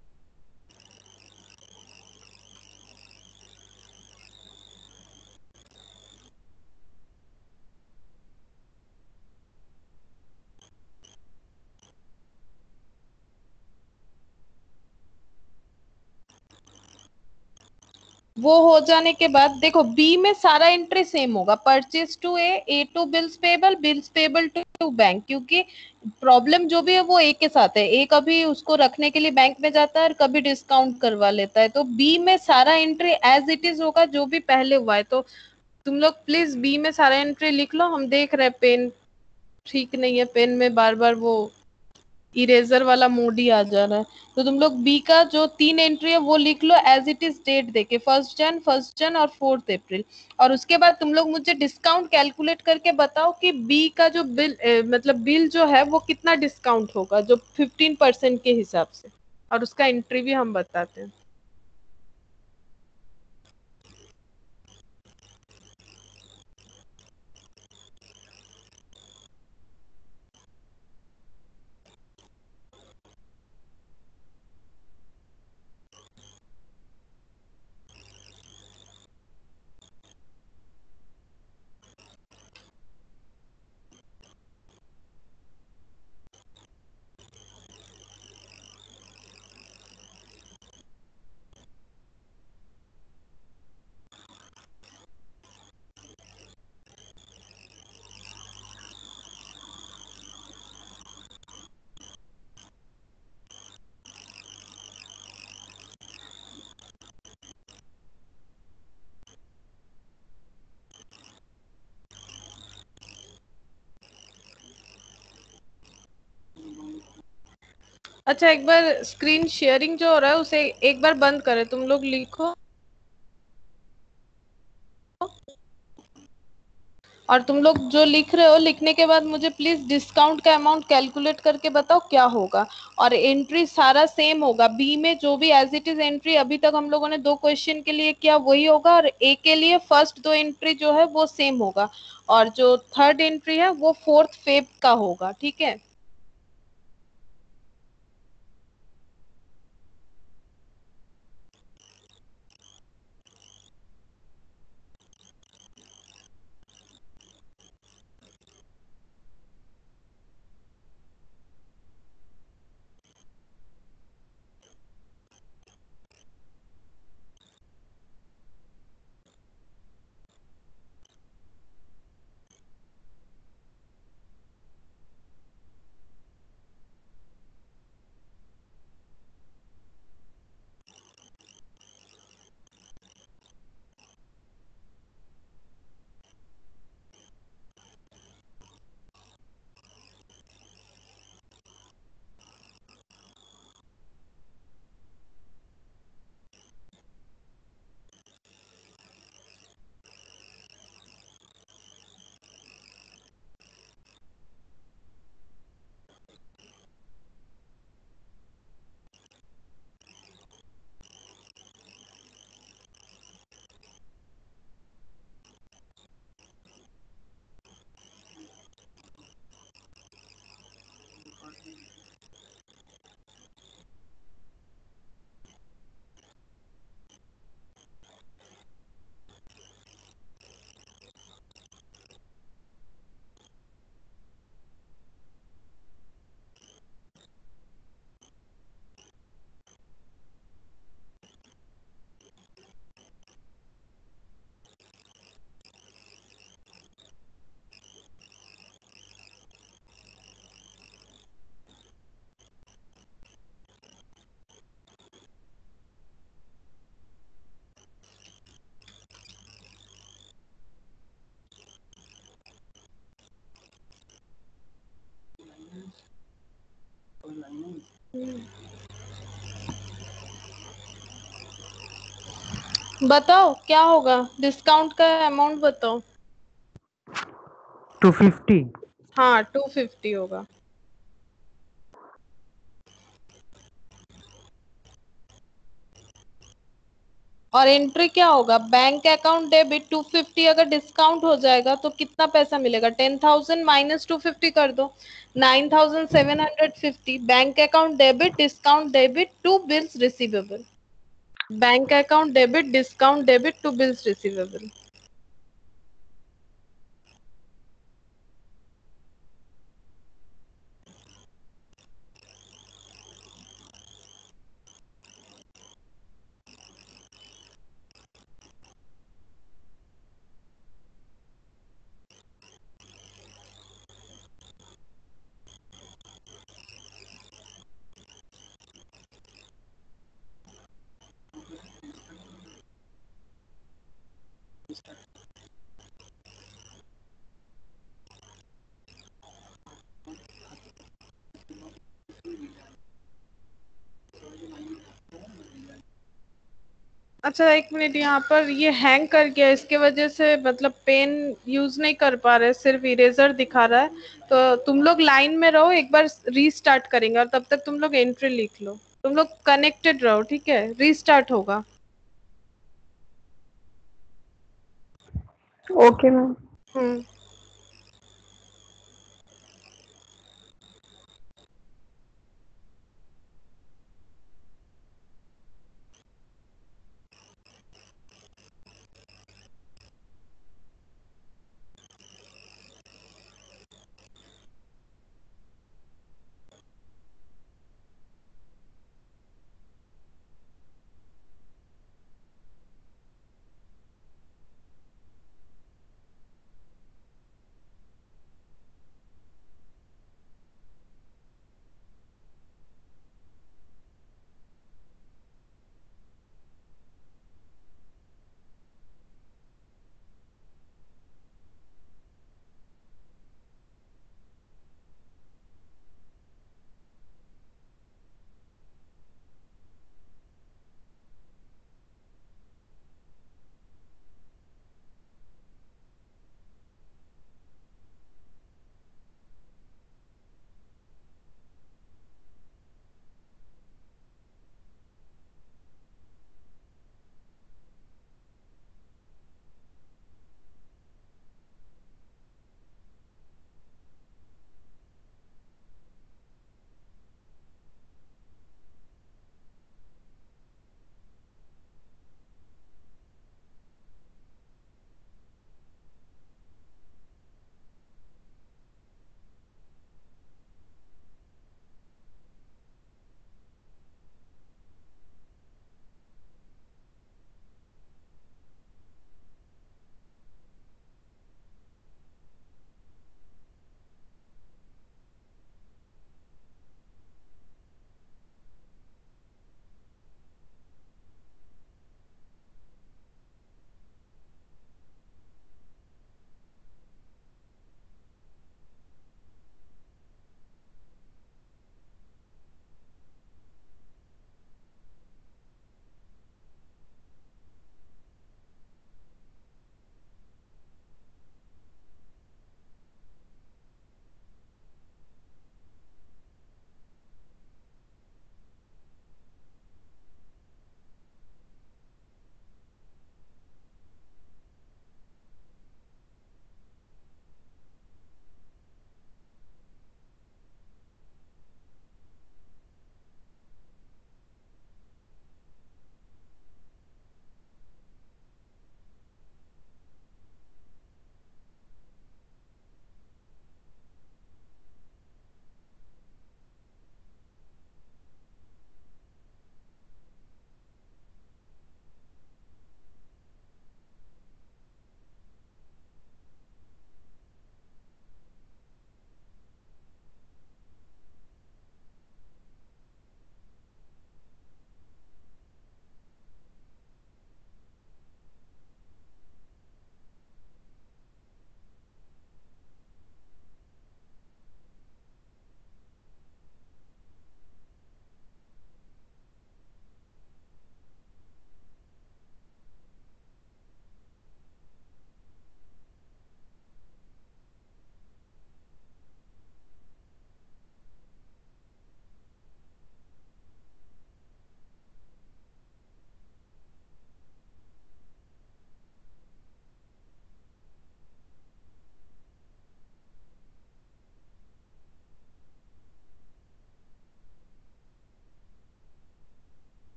वो हो जाने के बाद देखो बी में सारा एंट्री सेम होगा, purchase to A to bills payable to bank, क्योंकि प्रॉब्लम जो भी है वो ए के साथ है, ए कभी उसको रखने के लिए बैंक में जाता है और कभी डिस्काउंट करवा लेता है, तो बी में सारा एंट्री एज इट इज होगा जो भी पहले हुआ है। तो तुम लोग प्लीज बी में सारा एंट्री लिख लो। हम देख रहे हैं पेन ठीक नहीं है, पेन में बार बार वो इरेजर वाला मोड ही आ जा रहा है। तो तुम लोग बी का जो 3 एंट्री है वो लिख लो एज इट इज, डेट देके 1 जन और 4th अप्रैल, और उसके बाद तुम लोग मुझे डिस्काउंट कैलकुलेट करके बताओ कि बी का जो बिल मतलब बिल जो है वो कितना डिस्काउंट होगा, जो 15% के हिसाब से, और उसका एंट्री भी हम बताते हैं। अच्छा, एक बार स्क्रीन शेयरिंग जो हो रहा है उसे एक बार बंद करें, तुम लोग लिखो। और तुम लोग जो लिख रहे हो, लिखने के बाद मुझे प्लीज डिस्काउंट का अमाउंट कैलकुलेट करके बताओ क्या होगा। और एंट्री सारा सेम होगा, बी में जो भी एज इट इज एंट्री अभी तक हम लोगों ने 2 क्वेश्चन के लिए किया वही होगा, और ए के लिए फर्स्ट 2 एंट्री जो है वो सेम होगा, और जो थर्ड एंट्री है वो 4th Feb का होगा, ठीक है। बताओ क्या होगा, डिस्काउंट का अमाउंट बताओ। 250। हाँ, 250 होगा। और एंट्री क्या होगा, बैंक अकाउंट डेबिट 250, अगर डिस्काउंट हो जाएगा तो कितना पैसा मिलेगा, 10,000 माइनस 250 कर दो, 9,750। Bank account debit, discount debit to bills receivable. Bank account debit, discount debit to bills receivable. अच्छा, एक मिनट, यहाँ पर ये हैंग कर गया, इसके वजह से मतलब पेन यूज नहीं कर पा रहे, सिर्फ इरेजर दिखा रहा है। तो तुम लोग लाइन में रहो, एक बार रीस्टार्ट करेंगे, और तब तक तुम लोग एंट्री लिख लो। तुम लोग कनेक्टेड रहो, ठीक है, रीस्टार्ट होगा। Okay ma'am. हम्म।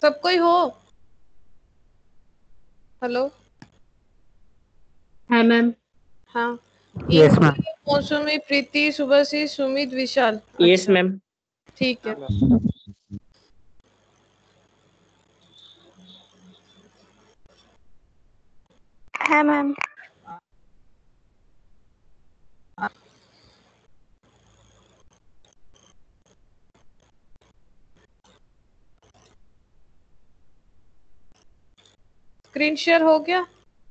सब कोई हो? हेलो। है मैम। हाँ। Yes, ma'am. Indra, Mousumi, Preeti, Subhashree, Sumit, Vishal. Yes अच्छा, मैम। ठीक है। है मैम। स्क्रीन शेयर हो गया?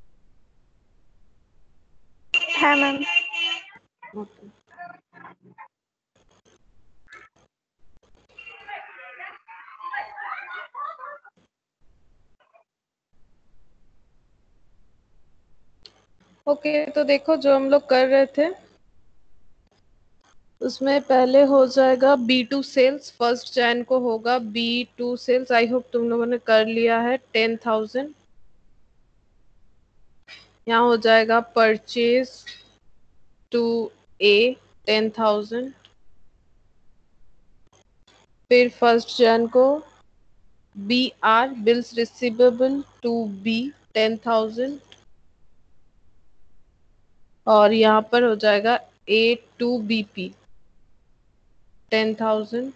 है मैम। ओके, तो देखो जो हम लोग कर रहे थे उसमें पहले हो जाएगा B2 सेल्स, 1 जैन को होगा B2 सेल्स। आई होप तुम लोगों ने कर लिया है। 10,000 यहाँ हो जाएगा। Purchase to A 10,000। फिर 1 जैन को BR bills receivable to B 10,000। और यहाँ पर हो जाएगा A2BP 10,000।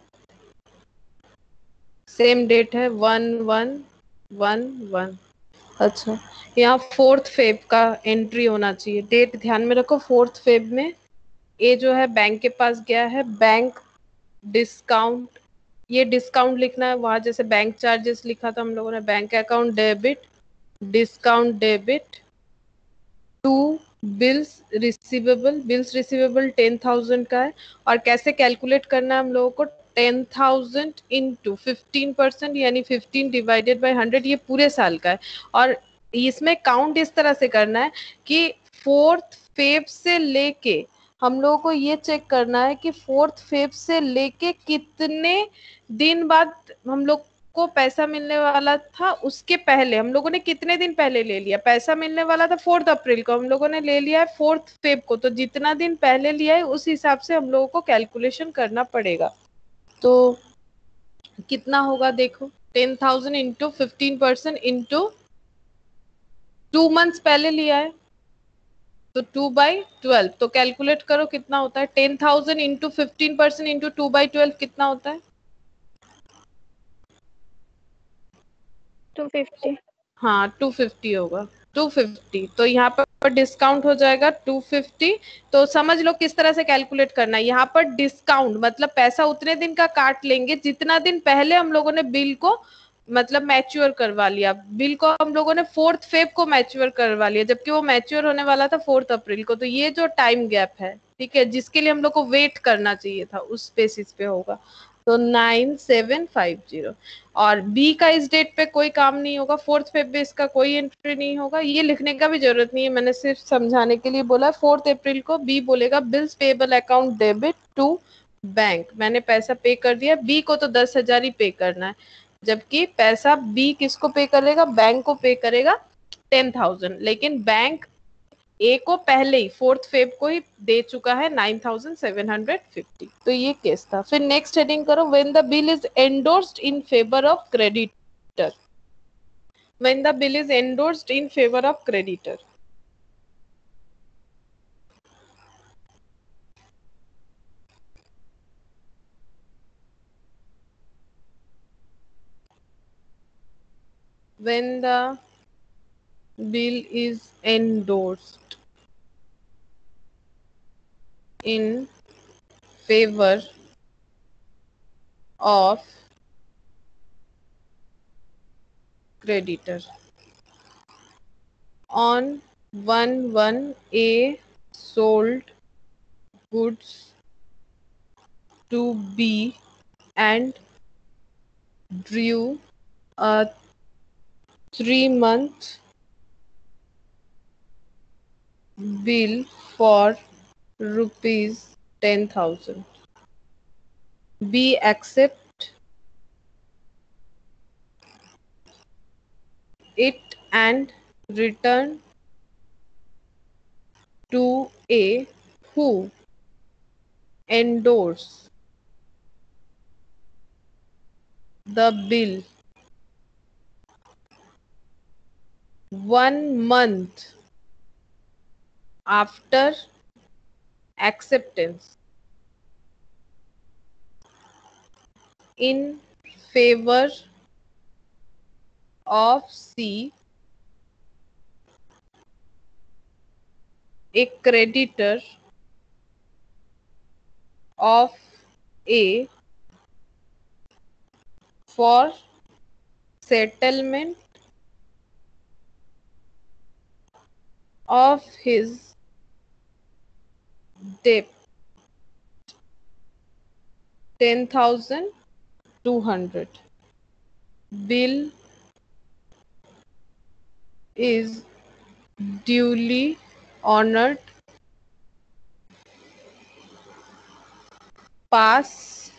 सेम डेट है 1111। अच्छा, यहाँ 4 फेब का एंट्री होना चाहिए। डेट ध्यान में रखो। 4 फेब में ये जो है बैंक के पास गया है। बैंक डिस्काउंट, ये डिस्काउंट लिखना है। वहां जैसे बैंक चार्जेस लिखा था हम लोगों ने, bank account debit, discount debit to bills receivable. Bills receivable 10,000 का है। और कैसे कैलकुलेट करना है हम लोगों को? 10,000 इंटू 15%, यानी 15 डिवाइडेड बाई 100। ये पूरे साल का है। और इसमें काउंट इस तरह से करना है कि 4 फेब से लेके हम लोगों को ये चेक करना है कि 4 फेब से लेके कितने दिन बाद हम लोग को पैसा मिलने वाला था। उसके पहले हम लोगों ने कितने दिन पहले ले लिया? पैसा मिलने वाला था 4 अप्रैल को, हम लोगों ने ले लिया है 4 फेब को। तो जितना दिन पहले लिया है उस हिसाब से हम लोगों को कैलकुलेशन करना पड़ेगा। तो कितना होगा देखो, 10,000 इंटू 15% इंटू 2 मंथ्स पहले लिया है तो 2/12। तो कैलकुलेट करो कितना होता है। 10,000 इंटू 15% इंटू 2/12 कितना होता है? 250। हाँ, 250 होगा। 250। तो यहाँ पर डिस्काउंट हो जाएगा 250। तो समझ लो किस तरह से कैलकुलेट करना है। यहाँ पर डिस्काउंट मतलब पैसा उतने दिन का काट लेंगे जितना दिन पहले हम लोगों ने बिल को मतलब मैच्योर करवा लिया। बिल को हम लोगों ने 4 फेब को मैच्योर करवा लिया, जबकि वो मैच्योर होने वाला था 4 अप्रैल को। तो ये जो टाइम गैप है, ठीक है, जिसके लिए हम लोग को वेट करना चाहिए था, उस बेसिस पे होगा। तो 9750। और बी का इस डेट पे कोई काम नहीं होगा। 4 फेब पे इसका कोई एंट्री नहीं होगा। ये लिखने का भी जरूरत नहीं है, मैंने सिर्फ समझाने के लिए बोला। 4 अप्रैल को बी बोलेगा bills payable account debit to bank. मैंने पैसा पे कर दिया। बी को तो 10,000 ही पे करना है, जबकि पैसा बी किसको पे करेगा? बैंक को पे करेगा 10,000। लेकिन बैंक ए को पहले ही 4 फेब को ही दे चुका है 9,750। तो ये केस था। फिर नेक्स्ट हेडिंग करो, when the bill is endorsed in favour of creditor. When the bill is endorsed in favour of creditor. When the bill is endorsed in favor of creditor on 1/1 A sold goods to B and drew a 3 month bill for rupees 10,000. B accept it and return to A, who endorse the bill 1 month after acceptance in favor of C, a creditor of A for settlement of his debt 10,200. Bill is duly honored. Pass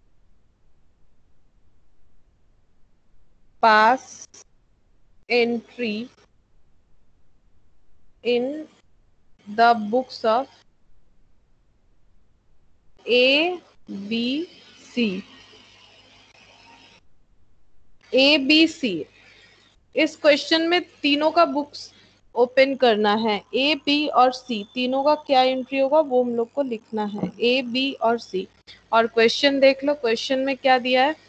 entry in the books of A, B, C. A, B, C इस question में तीनों का books open करना है. ए, B और सी तीनों का क्या एंट्री होगा वो हम लोग को लिखना है. ए, बी और सी. और क्वेश्चन देख लो. क्वेश्चन में क्या दिया है.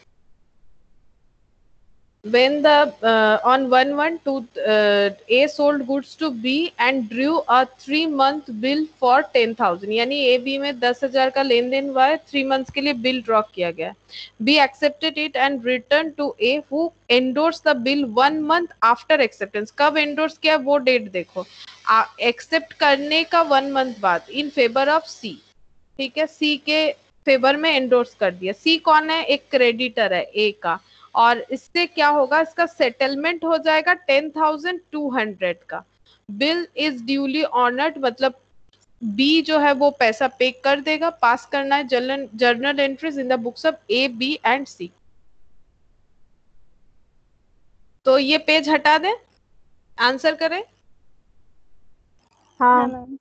When the on 1/1 A sold goods to B and drew a 3-month bill for 10,000. यानी A B में 10,000 का लेन देन हुआ है. 3 months के लिए बिल ड्रॉ किया गया. B accepted it and returned to A who endorsed the bill 1 month after acceptance. कब एंडोर्स किया वो डेट देखो. एक्सेप्ट करने का 1 month बाद इन फेवर ऑफ C. ठीक है. C के फेवर में एंडोर्स कर दिया. C कौन है. एक क्रेडिटर है A का. और इससे क्या होगा. इसका सेटलमेंट हो जाएगा 10,200 का. बिल इज ड्यूली ऑनर्ड मतलब बी जो है वो पैसा पे कर देगा. पास करना है journal entries in the books of A, B and C. तो ये पेज हटा दें. आंसर करें. हाँ मैम.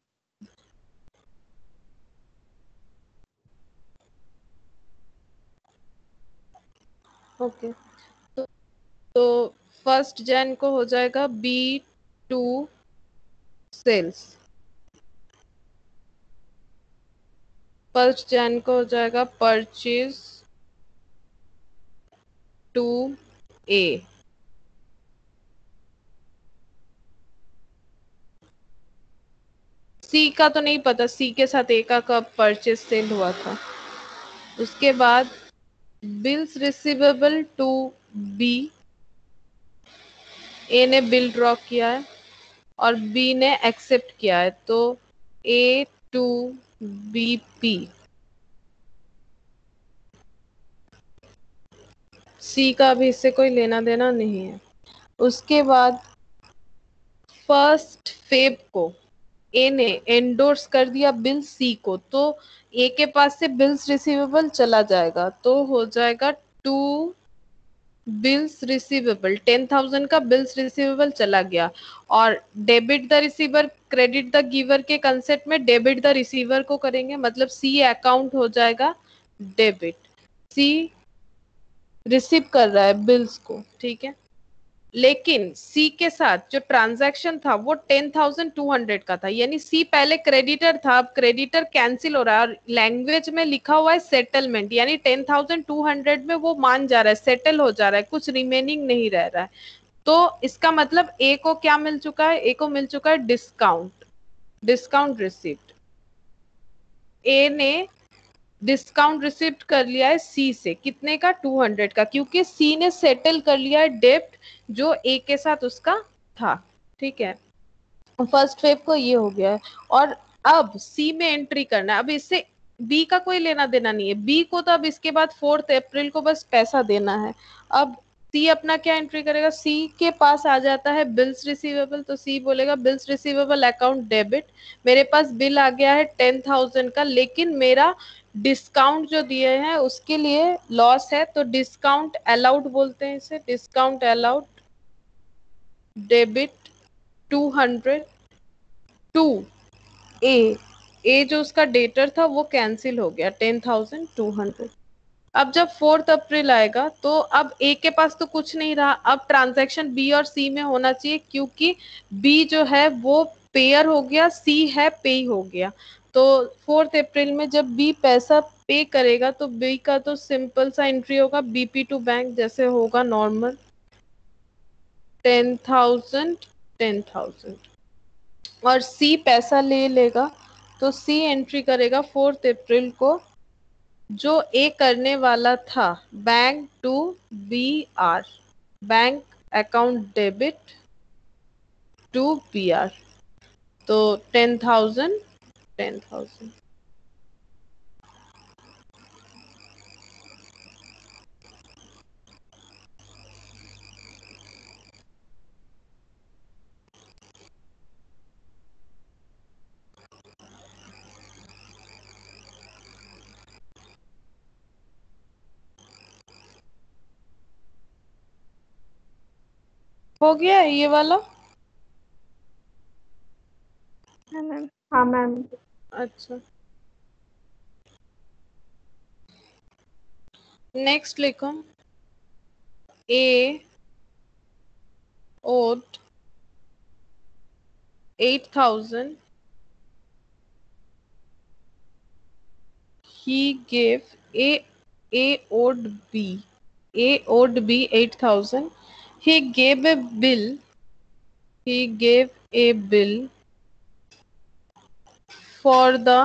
ओके. तो 1 Jan को हो जाएगा B2 सेल्स. 1 Jan को हो जाएगा परचेज टू A. सी का तो नहीं पता. सी के साथ ए का कब परचेज सेल हुआ था. उसके बाद bills receivable to B. A ने बिल ड्रॉ किया है और बी ने एक्सेप्ट किया है. तो A to B P. C का अभी इससे कोई लेना देना नहीं है. उसके बाद 1 Feb को ए ने एंडोर्स कर दिया बिल सी को. तो ए के पास से बिल्स रिसीवेबल चला जाएगा. तो हो जाएगा 2 बिल्स रिसीवेबल. 10,000 का बिल्स रिसीवेबल चला गया. और debit the receiver credit the giver के कंसेप्ट में डेबिट द रिसीवर को करेंगे. मतलब सी अकाउंट हो जाएगा डेबिट. सी रिसीव कर रहा है बिल्स को. ठीक है. लेकिन सी के साथ जो ट्रांजैक्शन था वो 10,200 का था. यानी सी पहले क्रेडिटर था. अब क्रेडिटर कैंसिल हो रहा है और लैंग्वेज में लिखा हुआ है सेटलमेंट. यानी 10,200 में वो मान जा रहा है. सेटल हो जा रहा है. कुछ रिमेनिंग नहीं रह रहा है. तो इसका मतलब ए को क्या मिल चुका है. ए को मिल चुका है डिस्काउंट रिसिप्ट. ए ने डिस्काउंट रिसिप्ट कर लिया है सी से. कितने का. 200 का. क्योंकि सी ने सेटल कर लिया है डेप्ट जो ए के साथ उसका था. ठीक है. 1 Feb को ये हो गया है. और अब सी में एंट्री करना है. अब इससे बी का कोई लेना देना नहीं है. बी को तो अब इसके बाद 4 अप्रैल को बस पैसा देना है. अब सी अपना क्या एंट्री करेगा. सी के पास आ जाता है बिल्स रिसीवेबल. तो सी बोलेगा बिल्स रिसीवेबल अकाउंट डेबिट. मेरे पास बिल आ गया है 10,000 का. लेकिन मेरा डिस्काउंट जो दिए हैं उसके लिए लॉस है. तो डिस्काउंट अलाउड बोलते हैं इसे. Discount allowed debit 200 to A. A जो उसका डेटर था वो कैंसिल हो गया 10,200. अब जब 4 अप्रैल आएगा तो अब ए के पास तो कुछ नहीं रहा, अब ट्रांजैक्शन बी और सी में होना चाहिए, क्योंकि बी जो है वो पेयर हो गया, सी है पे हो गया। तो 4 अप्रैल में जब बी पैसा पे करेगा तो बी का तो सिंपल सा एंट्री होगा, बीपी टू बैंक जैसे होगा नॉर्मल, 10,000 10,000। और सी पैसा ले लेगा तो सी एंट्री करेगा 4 अप्रैल को, जो ए करने वाला था, bank to B R, bank account debit to B R. तो 10,000 10,000। हो गया ये वाला? हाँ मैम। हाँ मैम। अच्छा, नेक्स्ट लिखो। ए owed 8,000, he gave a owed b a owed b 8,000, he gave a bill, he gave a bill for the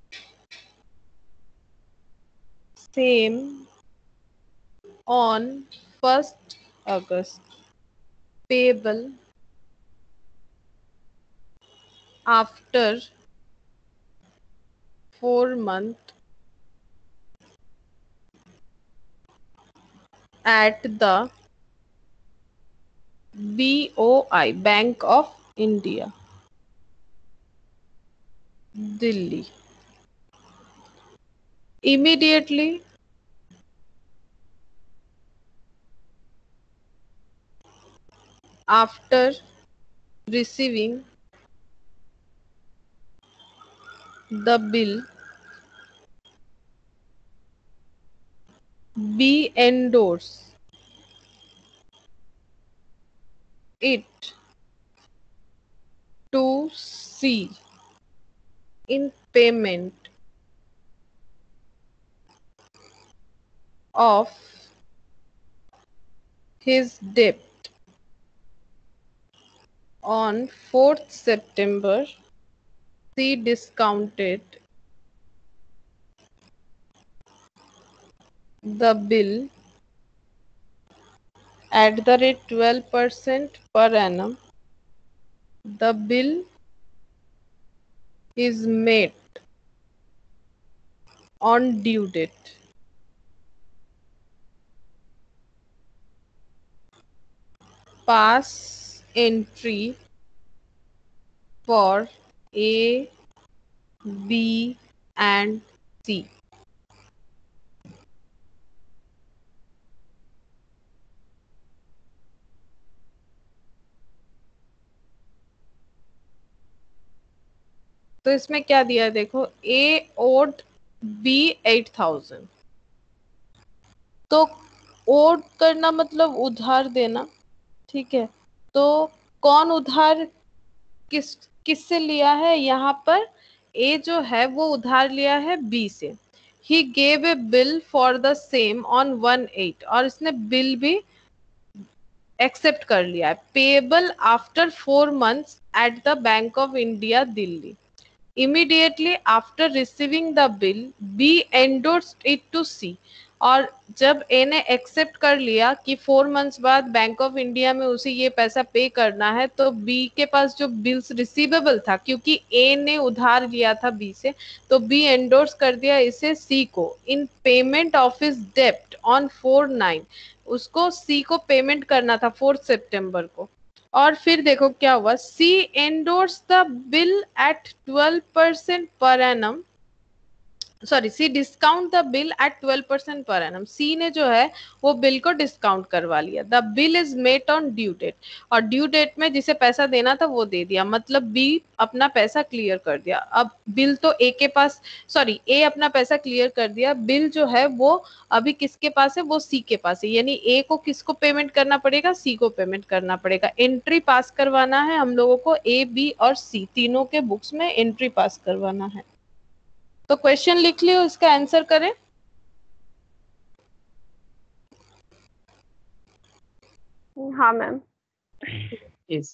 same on 1st August, payable after 4 months at the BOI, Bank of India, Delhi. Immediately after receiving the bill, B endorse it to C in payment of his debt on 4th September. C discounted the bill at the rate 12% per annum. The bill is made on due date. Pass entry for A, B and C. तो इसमें क्या दिया है देखो, ए odd B 8,000। तो odd करना मतलब उधार देना, ठीक है। तो कौन उधार किससे लिया है, यहाँ पर ए जो है वो उधार लिया है बी से। He gave a bill for the same on 1/8, और इसने बिल भी एक्सेप्ट कर लिया है, payable after 4 months at the bank of India Delhi. Immediately after receiving the bill, B endorsed it to C, और जब ए ने एक्सेप्ट कर लिया कि 4 months बाद बैंक ऑफ इंडिया में उसे ये पैसा पे करना है, तो बी के पास जो बिल्स रिसीवेबल था, क्योंकि ए ने उधार लिया था बी से, तो बी एंडोर्स कर दिया इसे सी को इन पेमेंट ऑफ हिज डेब्ट ऑन 4/9। उसको सी को पेमेंट करना था 4 सितंबर को। और फिर देखो क्या हुआ, C endorse the bill at 12% per annum sorry, C discount the bill at 12% per annum. सी ने जो है वो बिल को डिस्काउंट करवा लिया। The bill is met on due date, और ड्यू डेट में जिसे पैसा देना था वो दे दिया, मतलब बी अपना पैसा क्लियर कर दिया। अब बिल तो ए के पास, सॉरी ए अपना पैसा क्लियर कर दिया, बिल जो है वो अभी किसके पास है, वो सी के पास है, यानी ए को किसको पेमेंट करना पड़ेगा, सी को पेमेंट करना पड़ेगा। एंट्री पास करवाना है हम लोगों को, ए बी और सी तीनों के बुक्स में एंट्री पास करवाना है। तो क्वेश्चन लिख लियो, इसका आंसर करें। हाँ मैम। Yes.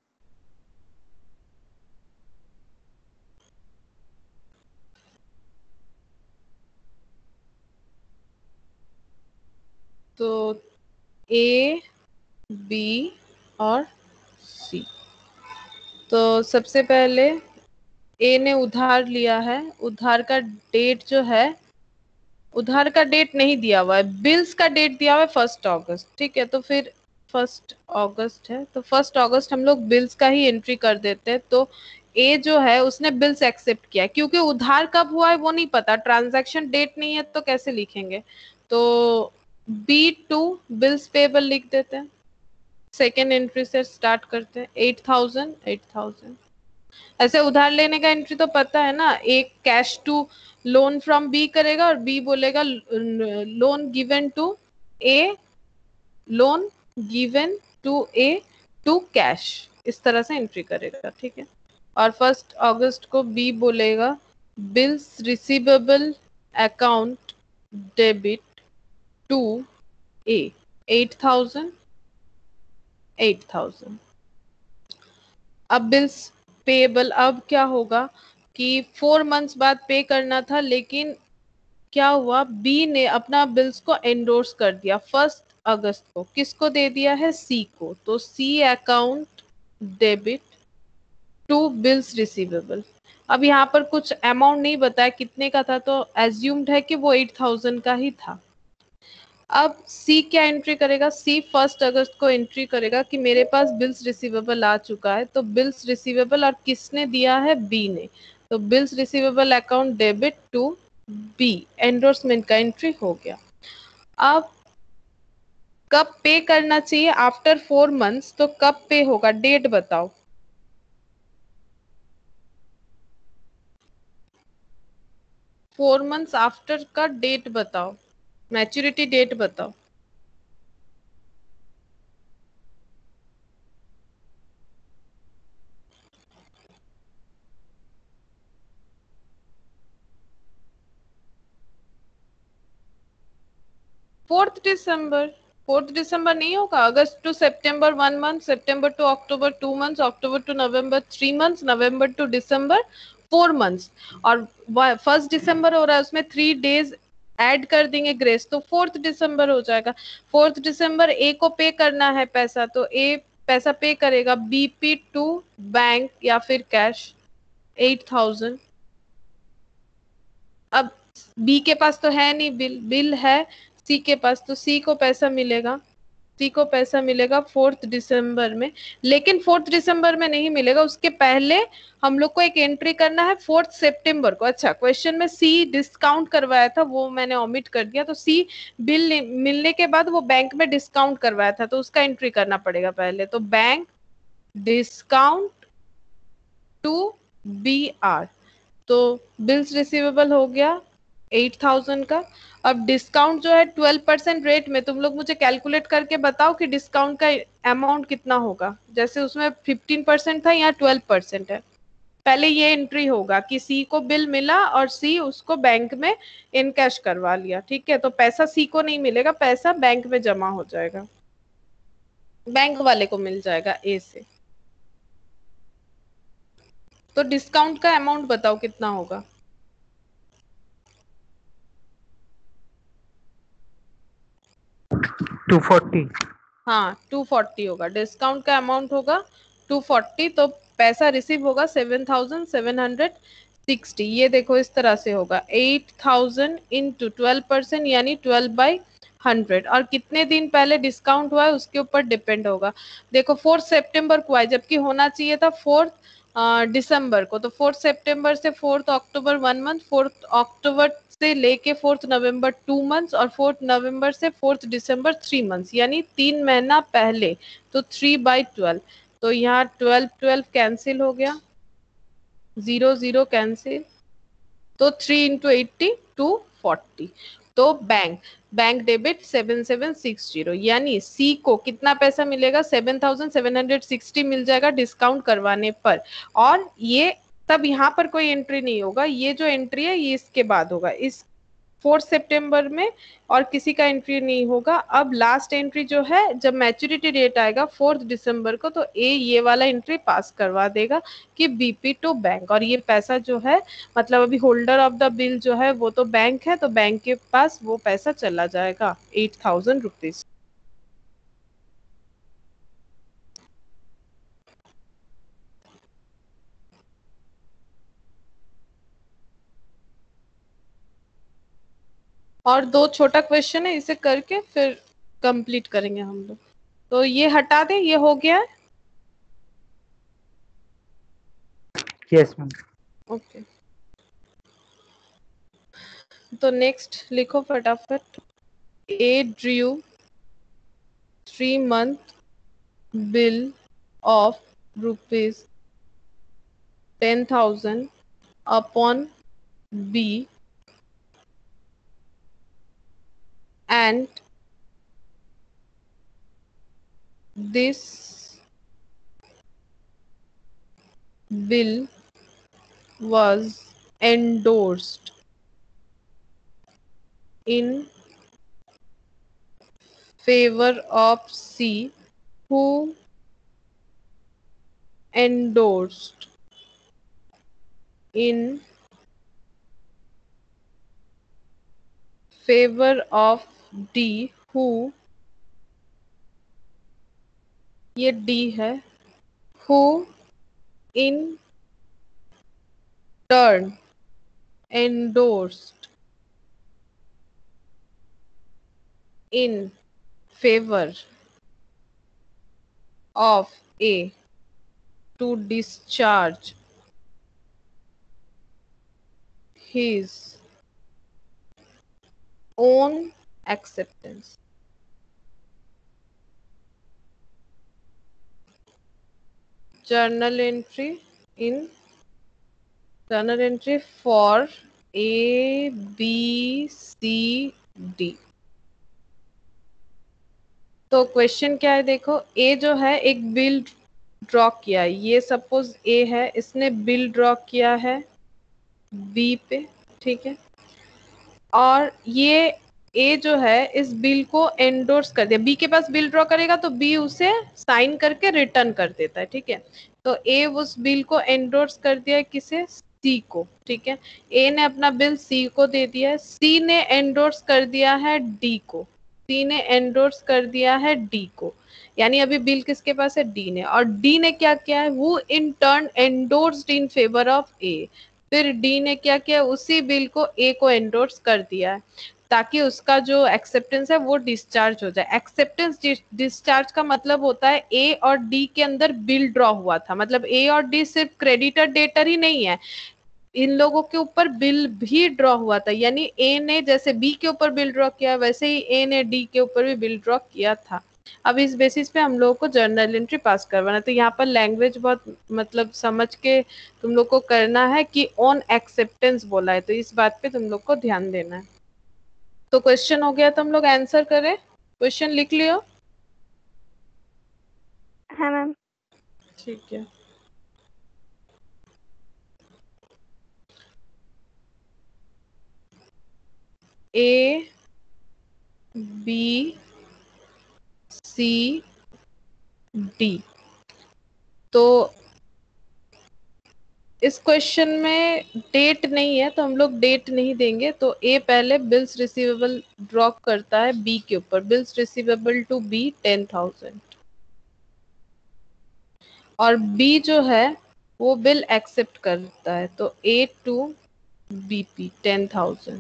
तो ए बी और सी, तो सबसे पहले ए ने उधार लिया है, उधार का डेट जो है, उधार का डेट नहीं दिया हुआ है, बिल्स का डेट दिया हुआ है 1 अगस्त, ठीक है। तो फिर 1 अगस्त है, तो 1 अगस्त हम लोग बिल्स का ही एंट्री कर देते हैं। तो ए जो है उसने बिल्स एक्सेप्ट किया, क्योंकि उधार कब हुआ है वो नहीं पता, ट्रांजैक्शन डेट नहीं है, तो कैसे लिखेंगे। तो B2 बिल्स पेबल लिख देते हैं, सेकेंड एंट्री से स्टार्ट करते हैं। 8,000 ऐसे उधार लेने का एंट्री तो पता है ना, एक cash to loan from B करेगा और बी बोलेगा loan given to A, loan given to A to cash, इस तरह से एंट्री करेगा, ठीक है। और 1 अगस्त को बी बोलेगा bills receivable account debit to A, 8,000। अब बिल्स पेएबल, अब क्या होगा कि 4 मंथ्स बाद पे करना था, लेकिन क्या हुआ, बी ने अपना बिल्स को एंडोर्स कर दिया 1 अगस्त को, किसको दे दिया है, सी को। तो C account debit to bills receivable. अब यहाँ पर कुछ अमाउंट नहीं बताया कितने का था, तो एज्यूम्ड है कि वो 8,000 का ही था। अब सी क्या एंट्री करेगा, सी 1 अगस्त को एंट्री करेगा कि मेरे पास बिल्स रिसीवेबल आ चुका है। तो बिल्स रिसीवेबल, और किसने दिया है, बी ने, तो bills receivable account debit to B, endorsement का एंट्री हो गया। अब कब पे करना चाहिए, आफ्टर 4 मंथ्स, तो कब पे होगा, डेट बताओ। फोर मंथ्स आफ्टर का डेट बताओ, मैच्योरिटी डेट बताओ। फोर्थ दिसंबर नहीं होगा, August to September 1 month, September to October 2 months, October to November 3 months, November to December 4 months, और 1 दिसंबर हो रहा है, उसमें 3 डेज ऐड कर देंगे ग्रेस, तो 4 दिसंबर हो जाएगा। 4 दिसंबर ए को पे करना है पैसा, तो ए पैसा पे करेगा बीपी टू बैंक या फिर कैश 8,000। अब बी के पास तो है नहीं बिल, बिल है सी के पास, तो सी को पैसा मिलेगा, सी को पैसा मिलेगा 4 दिसंबर में, लेकिन 4 दिसंबर में नहीं मिलेगा, उसके पहले हम लोग को एक एंट्री करना है 4 सितंबर को। अच्छा, क्वेश्चन में सी डिस्काउंट करवाया था, वो मैंने ओमिट कर दिया, तो सी बिल मिलने के बाद वो बैंक में डिस्काउंट करवाया था, तो उसका एंट्री करना पड़ेगा पहले। तो bank discount to B R, तो बिल्स रिसीवेबल हो गया 8,000 का। अब डिस्काउंट जो है 12% रेट में, तुम लोग मुझे कैलकुलेट करके बताओ कि डिस्काउंट का अमाउंट कितना होगा। जैसे उसमें 15% था, यहाँ 12% है। पहले ये एंट्री होगा कि सी को बिल मिला और सी उसको बैंक में इन कैश करवा लिया, ठीक है। तो पैसा सी को नहीं मिलेगा, पैसा बैंक में जमा हो जाएगा, बैंक वाले को मिल जाएगा ए से। तो डिस्काउंट का अमाउंट बताओ कितना होगा। $240। हाँ 240 होगा, डिस्काउंट का अमाउंट होगा 240, तो पैसा रिसीव होगा 7,760। ये देखो इस तरह से होगा 8,000 इंटू 12%, यानी 12/100, और कितने दिन पहले डिस्काउंट हुआ है उसके ऊपर डिपेंड होगा। देखो 4 सितंबर को है, जबकि होना चाहिए था 4 दिसंबर को, तो 4 सितंबर से 4 अक्टूबर 1 मंथ, 4 अक्टूबर से लेके 4 नवंबर 2 मंथ्स, और 4 नवंबर से 4 दिसंबर 3 मंथ्स, यानी 3 महीना पहले, तो 3/12। तो यहाँ 12 12 कैंसिल हो गया, 0 0 कैंसिल, तो 3 इंटू 80 240। तो बैंक डेबिट 7760, यानी सी को कितना पैसा मिलेगा, 7760 मिल जाएगा डिस्काउंट करवाने पर। और ये तब यहाँ पर कोई एंट्री नहीं होगा, ये जो एंट्री है ये इसके बाद होगा, इस 4 सितंबर में, और किसी का एंट्री नहीं होगा। अब लास्ट एंट्री जो है, जब मैच्योरिटी डेट आएगा 4 दिसंबर को, तो ये वाला एंट्री पास करवा देगा कि बीपी टू बैंक, और ये पैसा जो है, मतलब अभी होल्डर ऑफ द बिल जो है वो तो बैंक है, तो बैंक के पास वो पैसा चला जाएगा 8000 रुपीज। और 2 छोटा क्वेश्चन है, इसे करके फिर कंप्लीट करेंगे हम लोग। तो ये हटा दे, ये हो गया है। Yes, ma'am. ओके, तो नेक्स्ट लिखो फटाफट। A drew 3 month bill of ₹10,000 upon B, and this bill was endorsed in favor of C, who endorsed in favor of D, who, ये D है, who in turn endorsed in favor of A to discharge his own acceptance. Journal entry for A, B, C, D। तो question क्या है, देखो। ए जो है एक bill draw किया है, ये सपोज ए है, इसने बिल ड्रॉ किया है बी पे, ठीक है। और ये ए जो है इस बिल को एंडोर्स कर दिया, बी के पास बिल ड्रॉ करेगा तो बी उसे साइन करके रिटर्न कर देता है, ठीक है। तो ए उस बिल को एंडोर्स कर दिया है, किसे, सी को, ठीक है। ए ने अपना बिल सी को दे दिया है, सी ने एंडोर्स कर दिया है डी को, सी ने एंडोर्स कर दिया है डी को, यानी अभी बिल किसके पास है, डी ने। और डी ने क्या किया है, वो in turn endorsed in favour of A, फिर डी ने क्या किया, उसी बिल को ए को एंडोर्स कर दिया है, ताकि उसका जो एक्सेप्टेंस है वो डिस्चार्ज हो जाए। एक्सेप्टेंस डिस्चार्ज का मतलब होता है ए और डी के अंदर बिल ड्रॉ हुआ था, मतलब ए और डी सिर्फ क्रेडिटर डेटर ही नहीं है, इन लोगों के ऊपर बिल भी ड्रॉ हुआ था, यानी ए ने जैसे बी के ऊपर बिल ड्रॉ किया, वैसे ही ए ने डी के ऊपर भी बिल ड्रॉ किया था। अब इस बेसिस पे हम लोगों को जर्नल एंट्री पास करवाना, तो यहाँ पर लैंग्वेज बहुत मतलब समझ के तुम लोग को करना है कि ऑन एक्सेप्टेंस बोला है, तो इस बात पे तुम लोग को ध्यान देना है। तो क्वेश्चन हो गया, तो हम लोग आंसर करें, क्वेश्चन लिख लियो। हाँ मैम। ठीक है, ए बी सी डी। तो इस क्वेश्चन में डेट नहीं है, तो हम लोग डेट नहीं देंगे। तो ए पहले बिल्स रिसीवेबल ड्रॉ करता है बी के ऊपर, बिल्स रिसीवेबल टू बी 10,000, और बी जो है वो बिल एक्सेप्ट करता है, तो ए टू बीपी 10,000।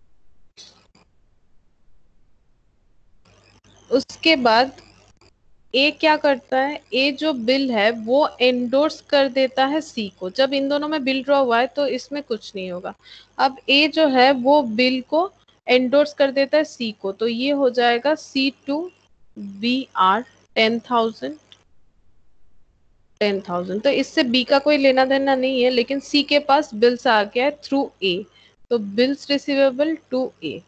उसके बाद ए क्या करता है, ए जो बिल है वो एंडोर्स कर देता है सी को। जब इन दोनों में बिल ड्रॉ हुआ है तो इसमें कुछ नहीं होगा। अब ए जो है वो बिल को एंडोर्स कर देता है सी को, तो ये हो जाएगा सी टू बी आर 10,000 10,000। तो इससे बी का कोई लेना देना नहीं है, लेकिन सी के पास बिल्स आ गया है थ्रू ए, तो बिल्स रिसीवेबल टू ए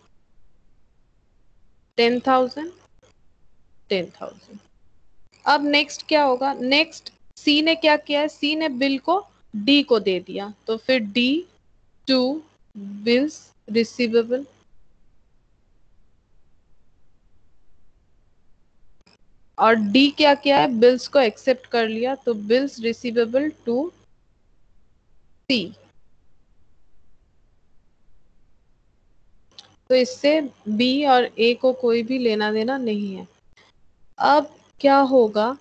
10,000 10,000। अब नेक्स्ट क्या होगा, नेक्स्ट सी ने क्या किया है, सी ने बिल को डी को दे दिया, तो फिर डी टू बिल्स रिसीवेबल और डी क्या किया है, बिल्स को एक्सेप्ट कर लिया, तो बिल्स रिसीवेबल टू सी। तो इससे बी और ए को कोई भी लेना देना नहीं है। अब क्या होगा,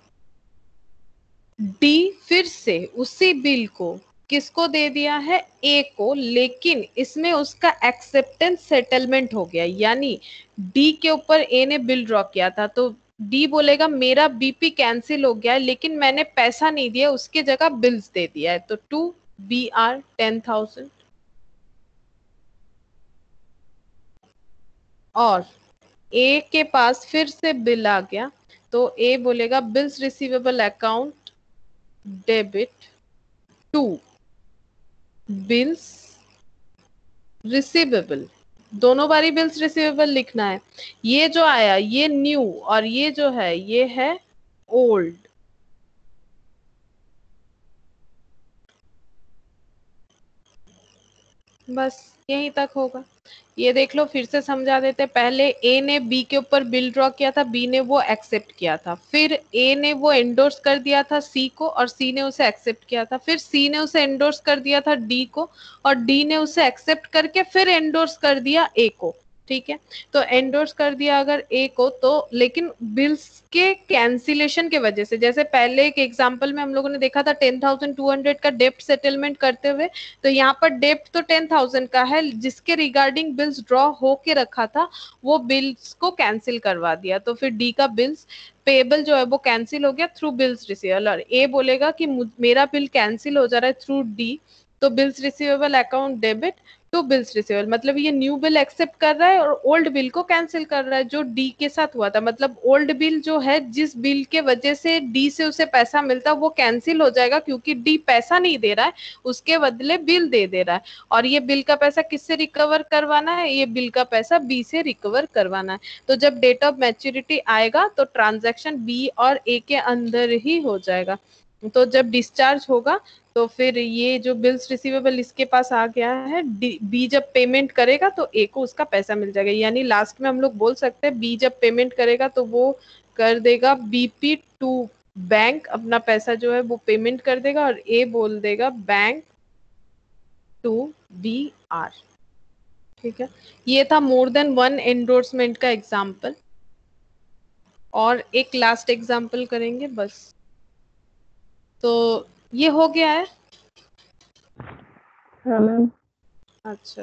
डी फिर से उसी बिल को किसको दे दिया है, ए को, लेकिन इसमें उसका एक्सेप्टेंस सेटलमेंट हो गया, यानी डी के ऊपर ए ने बिल ड्रॉ किया था, तो डी बोलेगा मेरा बीपी कैंसिल हो गया है, लेकिन मैंने पैसा नहीं दिया, उसके जगह बिल्स दे दिया है, तो टू बी आर 10,000। और ए के पास फिर से बिल आ गया, तो ए बोलेगा bills receivable account debit to bills receivable. दोनों बारी बिल्स रिसीवेबल लिखना है। ये जो आया ये न्यू और ये जो है ये है ओल्ड। बस यहीं तक होगा। ये देख लो, फिर से समझा देते। पहले ए ने बी के ऊपर बिल ड्रॉ किया था, बी ने वो एक्सेप्ट किया था, फिर ए ने वो एंडोर्स कर दिया था सी को और सी ने उसे एक्सेप्ट किया था, फिर सी ने उसे एंडोर्स कर दिया था डी को और डी ने उसे एक्सेप्ट करके फिर एंडोर्स कर दिया ए को। ठीक है, तो एंडोर्स कर दिया अगर ए को, तो लेकिन बिल्स के कैंसिलेशन के वजह से, जैसे पहले एक एग्जांपल में हम लोगों ने देखा था 10,200 का डेप्ट सेटलमेंट करते हुए, तो यहाँ पर डेप्ट तो 10,000 का है, जिसके रिगार्डिंग बिल्स ड्रॉ होके रखा था वो बिल्स को कैंसिल करवा दिया, तो फिर डी का बिल्स पेबल जो है वो कैंसिल हो गया थ्रू बिल्स रिसीवेबल। और ए बोलेगा कि मेरा बिल कैंसिल हो जा रहा है थ्रू डी, तो bills receivable account debit to bills receivable. मतलब ये न्यू बिल एक्सेप्ट कर रहा है और ओल्ड बिल को कैंसिल कर रहा है जो डी के साथ हुआ था। मतलब ओल्ड बिल जो है, जिस बिल के वजह से डी से उसे पैसा मिलता, वो कैंसिल हो जाएगा, क्योंकि डी पैसा नहीं दे रहा है, उसके बदले बिल दे दे रहा है। और ये बिल का पैसा किससे रिकवर करवाना है, ये बिल का पैसा बी से रिकवर करवाना है। तो जब डेट ऑफ मैच्योरिटी आएगा तो ट्रांजैक्शन बी और ए के अंदर ही हो जाएगा। तो जब डिस्चार्ज होगा तो फिर ये जो बिल्स रिसीवेबल इसके पास आ गया है, बी जब पेमेंट करेगा तो ए को उसका पैसा मिल जाएगा। यानी लास्ट में हम लोग बोल सकते हैं बी जब पेमेंट करेगा तो वो कर देगा बीपी टू बैंक, अपना पैसा जो है वो पेमेंट कर देगा, और ए बोल देगा बैंक टू बी आर। ठीक है, ये था मोर देन वन एंडोर्समेंट का एग्जाम्पल। और एक लास्ट एग्जाम्पल करेंगे बस। तो ये हो गया है। हाँ मैम। अच्छा,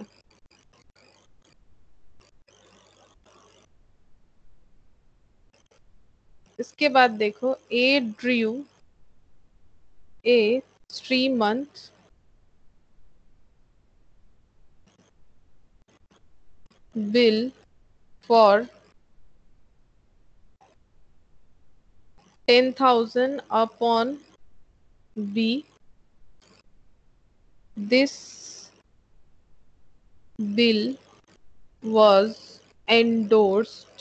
इसके बाद देखो, A drew A 3-month bill for 10,000 upon B. This bill was endorsed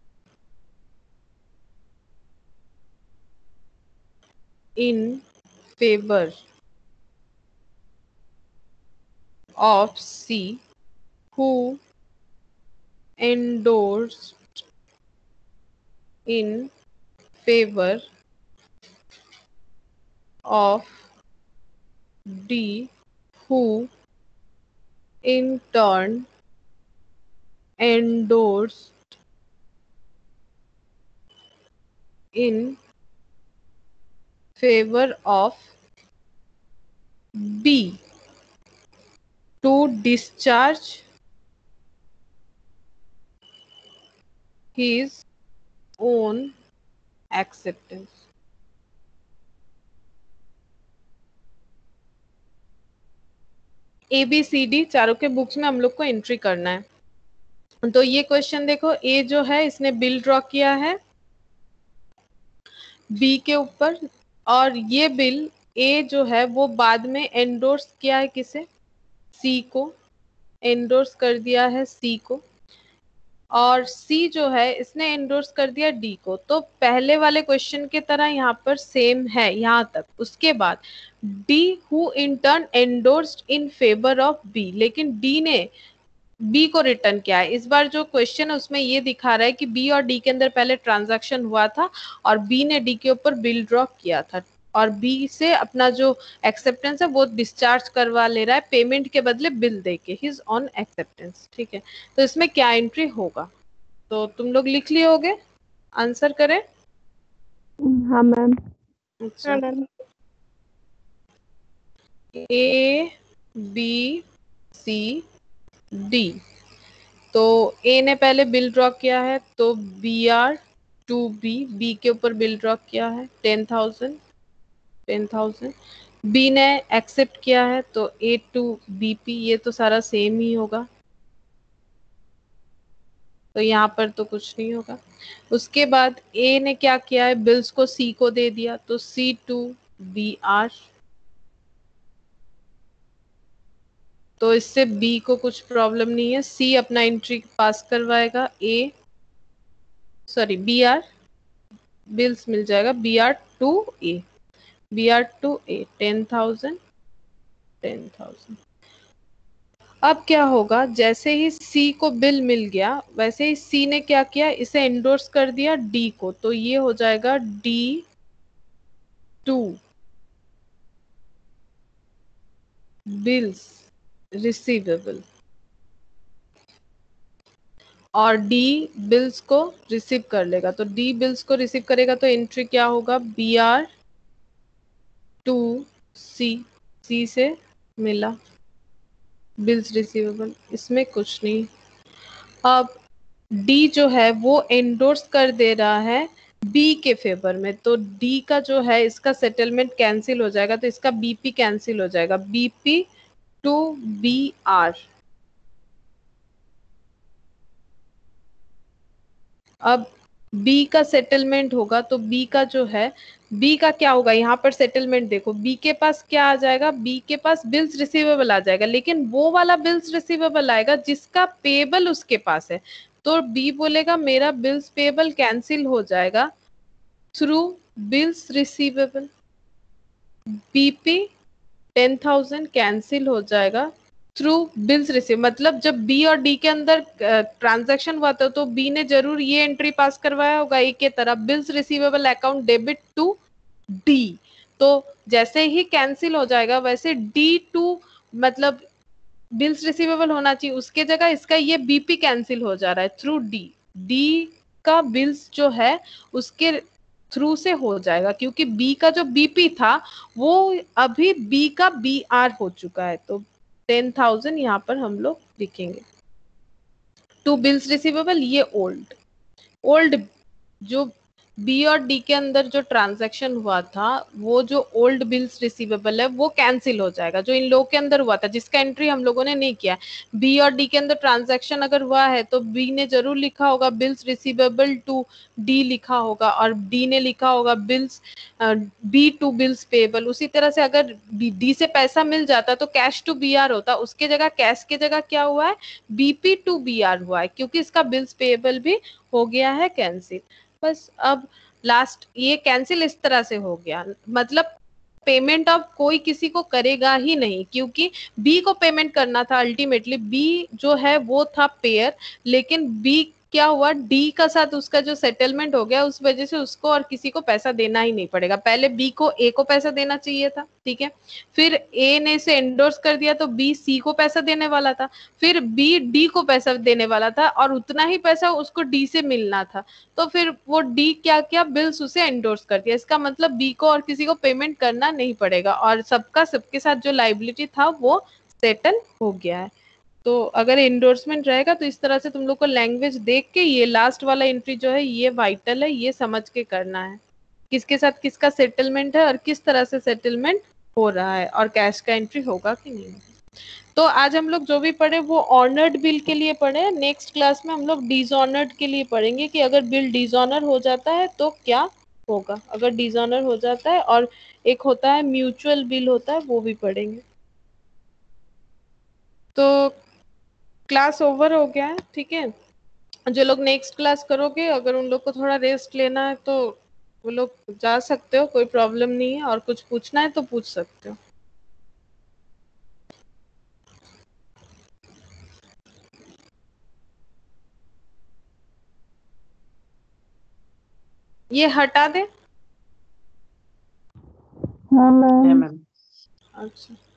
in favor of C, who endorsed in favor of D, who in turn endorsed in favor of B to discharge his own acceptance. A B C D चारों के books में हम लोग को entry करना है। तो ये क्वेश्चन देखो, ए जो है इसने बिल ड्रॉ किया है बी के ऊपर, और ये बिल ए जो है वो बाद में एंडोर्स किया है किसे, सी को, एंडोर्स कर दिया है सी को, और सी जो है इसने एंडोर्स कर दिया डी को। तो पहले वाले क्वेश्चन की तरह यहाँ पर सेम है यहाँ तक। उसके बाद D who in turn endorsed in favour of B, लेकिन डी ने बी को रिटर्न किया है। इस बार जो क्वेश्चन है उसमें ये दिखा रहा है कि बी और डी के अंदर पहले ट्रांजैक्शन हुआ था और बी ने डी के ऊपर बिल ड्रॉ किया था, और बी से अपना जो एक्सेप्टेंस है वो डिस्चार्ज करवा ले रहा है पेमेंट के बदले बिल देके, हिज ऑन एक्सेप्टेंस। ठीक है, तो इसमें क्या एंट्री होगा, तो तुम लोग लिख लिए होगे, आंसर करें। हाँ मैम। अच्छा, हाँ ma'am. A B C D, तो ए ने पहले बिल ड्रॉ किया है तो B R to B, B के ऊपर बिल ड्रॉ किया है 10,000, बी ने एक्सेप्ट किया है तो ए टू बी पी, ये तो सारा सेम ही होगा, तो यहाँ पर तो कुछ नहीं होगा। उसके बाद ए ने क्या किया है, बिल्स को सी को दे दिया तो सी टू बी आर, तो इससे बी को कुछ प्रॉब्लम नहीं है, सी अपना एंट्री पास करवाएगा, A sorry B R bills मिल जाएगा, B R to A, B R to A 10,000। अब क्या होगा, जैसे ही सी को बिल मिल गया वैसे ही सी ने क्या किया, इसे एंडोर्स कर दिया डी को, तो ये हो जाएगा डी टू बिल्स रिसीवेबल, और डी बिल्स को रिसीव कर लेगा, तो डी बिल्स को रिसीव करेगा तो एंट्री क्या होगा, B R to C, C से मिला बिल्स रिसीवेबल, इसमें कुछ नहीं। अब डी जो है वो एंडोर्स कर दे रहा है बी के फेवर में, तो डी का जो है इसका सेटलमेंट कैंसिल हो जाएगा, तो इसका बीपी कैंसिल हो जाएगा, बीपी टू बी आर। अब बी का सेटलमेंट होगा तो बी का जो है, बी का क्या होगा, यहाँ पर सेटलमेंट देखो, बी के पास क्या आ जाएगा, बी के पास बिल्स रिसीवेबल आ जाएगा, लेकिन वो वाला बिल्स रिसीवेबल आएगा जिसका पेबल उसके पास है, तो बी बोलेगा मेरा बिल्स पेबल कैंसिल हो जाएगा through bills receivable, BP 10,000 cancel हो जाएगा थ्रू बिल्स रिसीव, मतलब जब बी और डी के अंदर ट्रांजैक्शन हुआ था तो बी ने जरूर ये एंट्री पास करवाया होगा ए के तरफ, bills receivable account debit to D, तो जैसे ही कैंसिल हो जाएगा वैसे डी टू मतलब बिल्स रिसीवेबल होना चाहिए, उसके जगह इसका ये बीपी कैंसिल हो जा रहा है थ्रू डी, डी का बिल्स जो है उसके थ्रू से हो जाएगा, क्योंकि बी का जो बीपी था वो अभी बी का बी आर हो चुका है, तो 10,000 यहाँ पर हम लोग लिखेंगे। टू बिल्स रिसीवेबल, ये ओल्ड जो बी और डी के अंदर जो ट्रांजैक्शन हुआ था वो जो ओल्ड बिल्स रिसीवेबल है वो कैंसिल हो जाएगा, जो इन लोगों के अंदर हुआ था जिसका एंट्री हम लोगों ने नहीं किया। बी और डी के अंदर ट्रांजैक्शन अगर हुआ है तो बी ने जरूर लिखा होगा बिल्स रिसीवेबल टू डी लिखा होगा, और डी ने लिखा होगा bills B to bills payable. उसी तरह से अगर डी से पैसा मिल जाता तो कैश टू बी आर होता, उसके जगह कैश के जगह क्या हुआ है, बीपी टू बी आर हुआ है, क्योंकि इसका बिल्स पेबल भी हो गया है कैंसिल। बस अब लास्ट ये कैंसिल इस तरह से हो गया, मतलब पेमेंट अब कोई किसी को करेगा ही नहीं, क्योंकि बी को पेमेंट करना था अल्टीमेटली, बी जो है वो था पेयर, लेकिन बी क्या हुआ, डी का साथ उसका जो सेटलमेंट हो गया उस वजह से उसको और किसी को पैसा देना ही नहीं पड़ेगा। पहले बी को ए को पैसा देना चाहिए था, ठीक है, फिर ए ने इसे एंडोर्स कर दिया तो बी सी को पैसा देने वाला था, फिर बी डी को पैसा देने वाला था, और उतना ही पैसा उसको डी से मिलना था, तो फिर वो डी क्या किया, बिल्स उसे एंडोर्स कर दिया। इसका मतलब बी को और किसी को पेमेंट करना नहीं पड़ेगा, और सबका सबके साथ जो लाइबिलिटी था वो सेटल हो गया है। तो अगर एंडोर्समेंट रहेगा तो इस तरह से तुम लोग को लैंग्वेज देख के ये लास्ट वाला एंट्री जो है ये वाइटल है, ये समझ के करना है। किसके साथ किसका सेटलमेंट है और किस तरह से सेटलमेंट हो रहा है, और कैश का एंट्री होगा कि नहीं। तो आज हम लोग जो भी पढ़े वो ऑनर्ड बिल के लिए पढ़े। नेक्स्ट क्लास में हम लोग डिसऑनर्ड के लिए पढ़ेंगे कि अगर बिल डिसऑनर हो जाता है तो क्या होगा, अगर डिसऑनर हो जाता है। और एक होता है म्यूचुअल बिल होता है, वो भी पढ़ेंगे। तो क्लास ओवर हो गया है, ठीक है। जो लोग नेक्स्ट क्लास करोगे, अगर उन लोग को थोड़ा रेस्ट लेना है तो वो लोग जा सकते हो, कोई प्रॉब्लम नहीं है। और कुछ पूछना है तो पूछ सकते हो। ये हटा दे। हाँ है मैम। मैम। अच्छा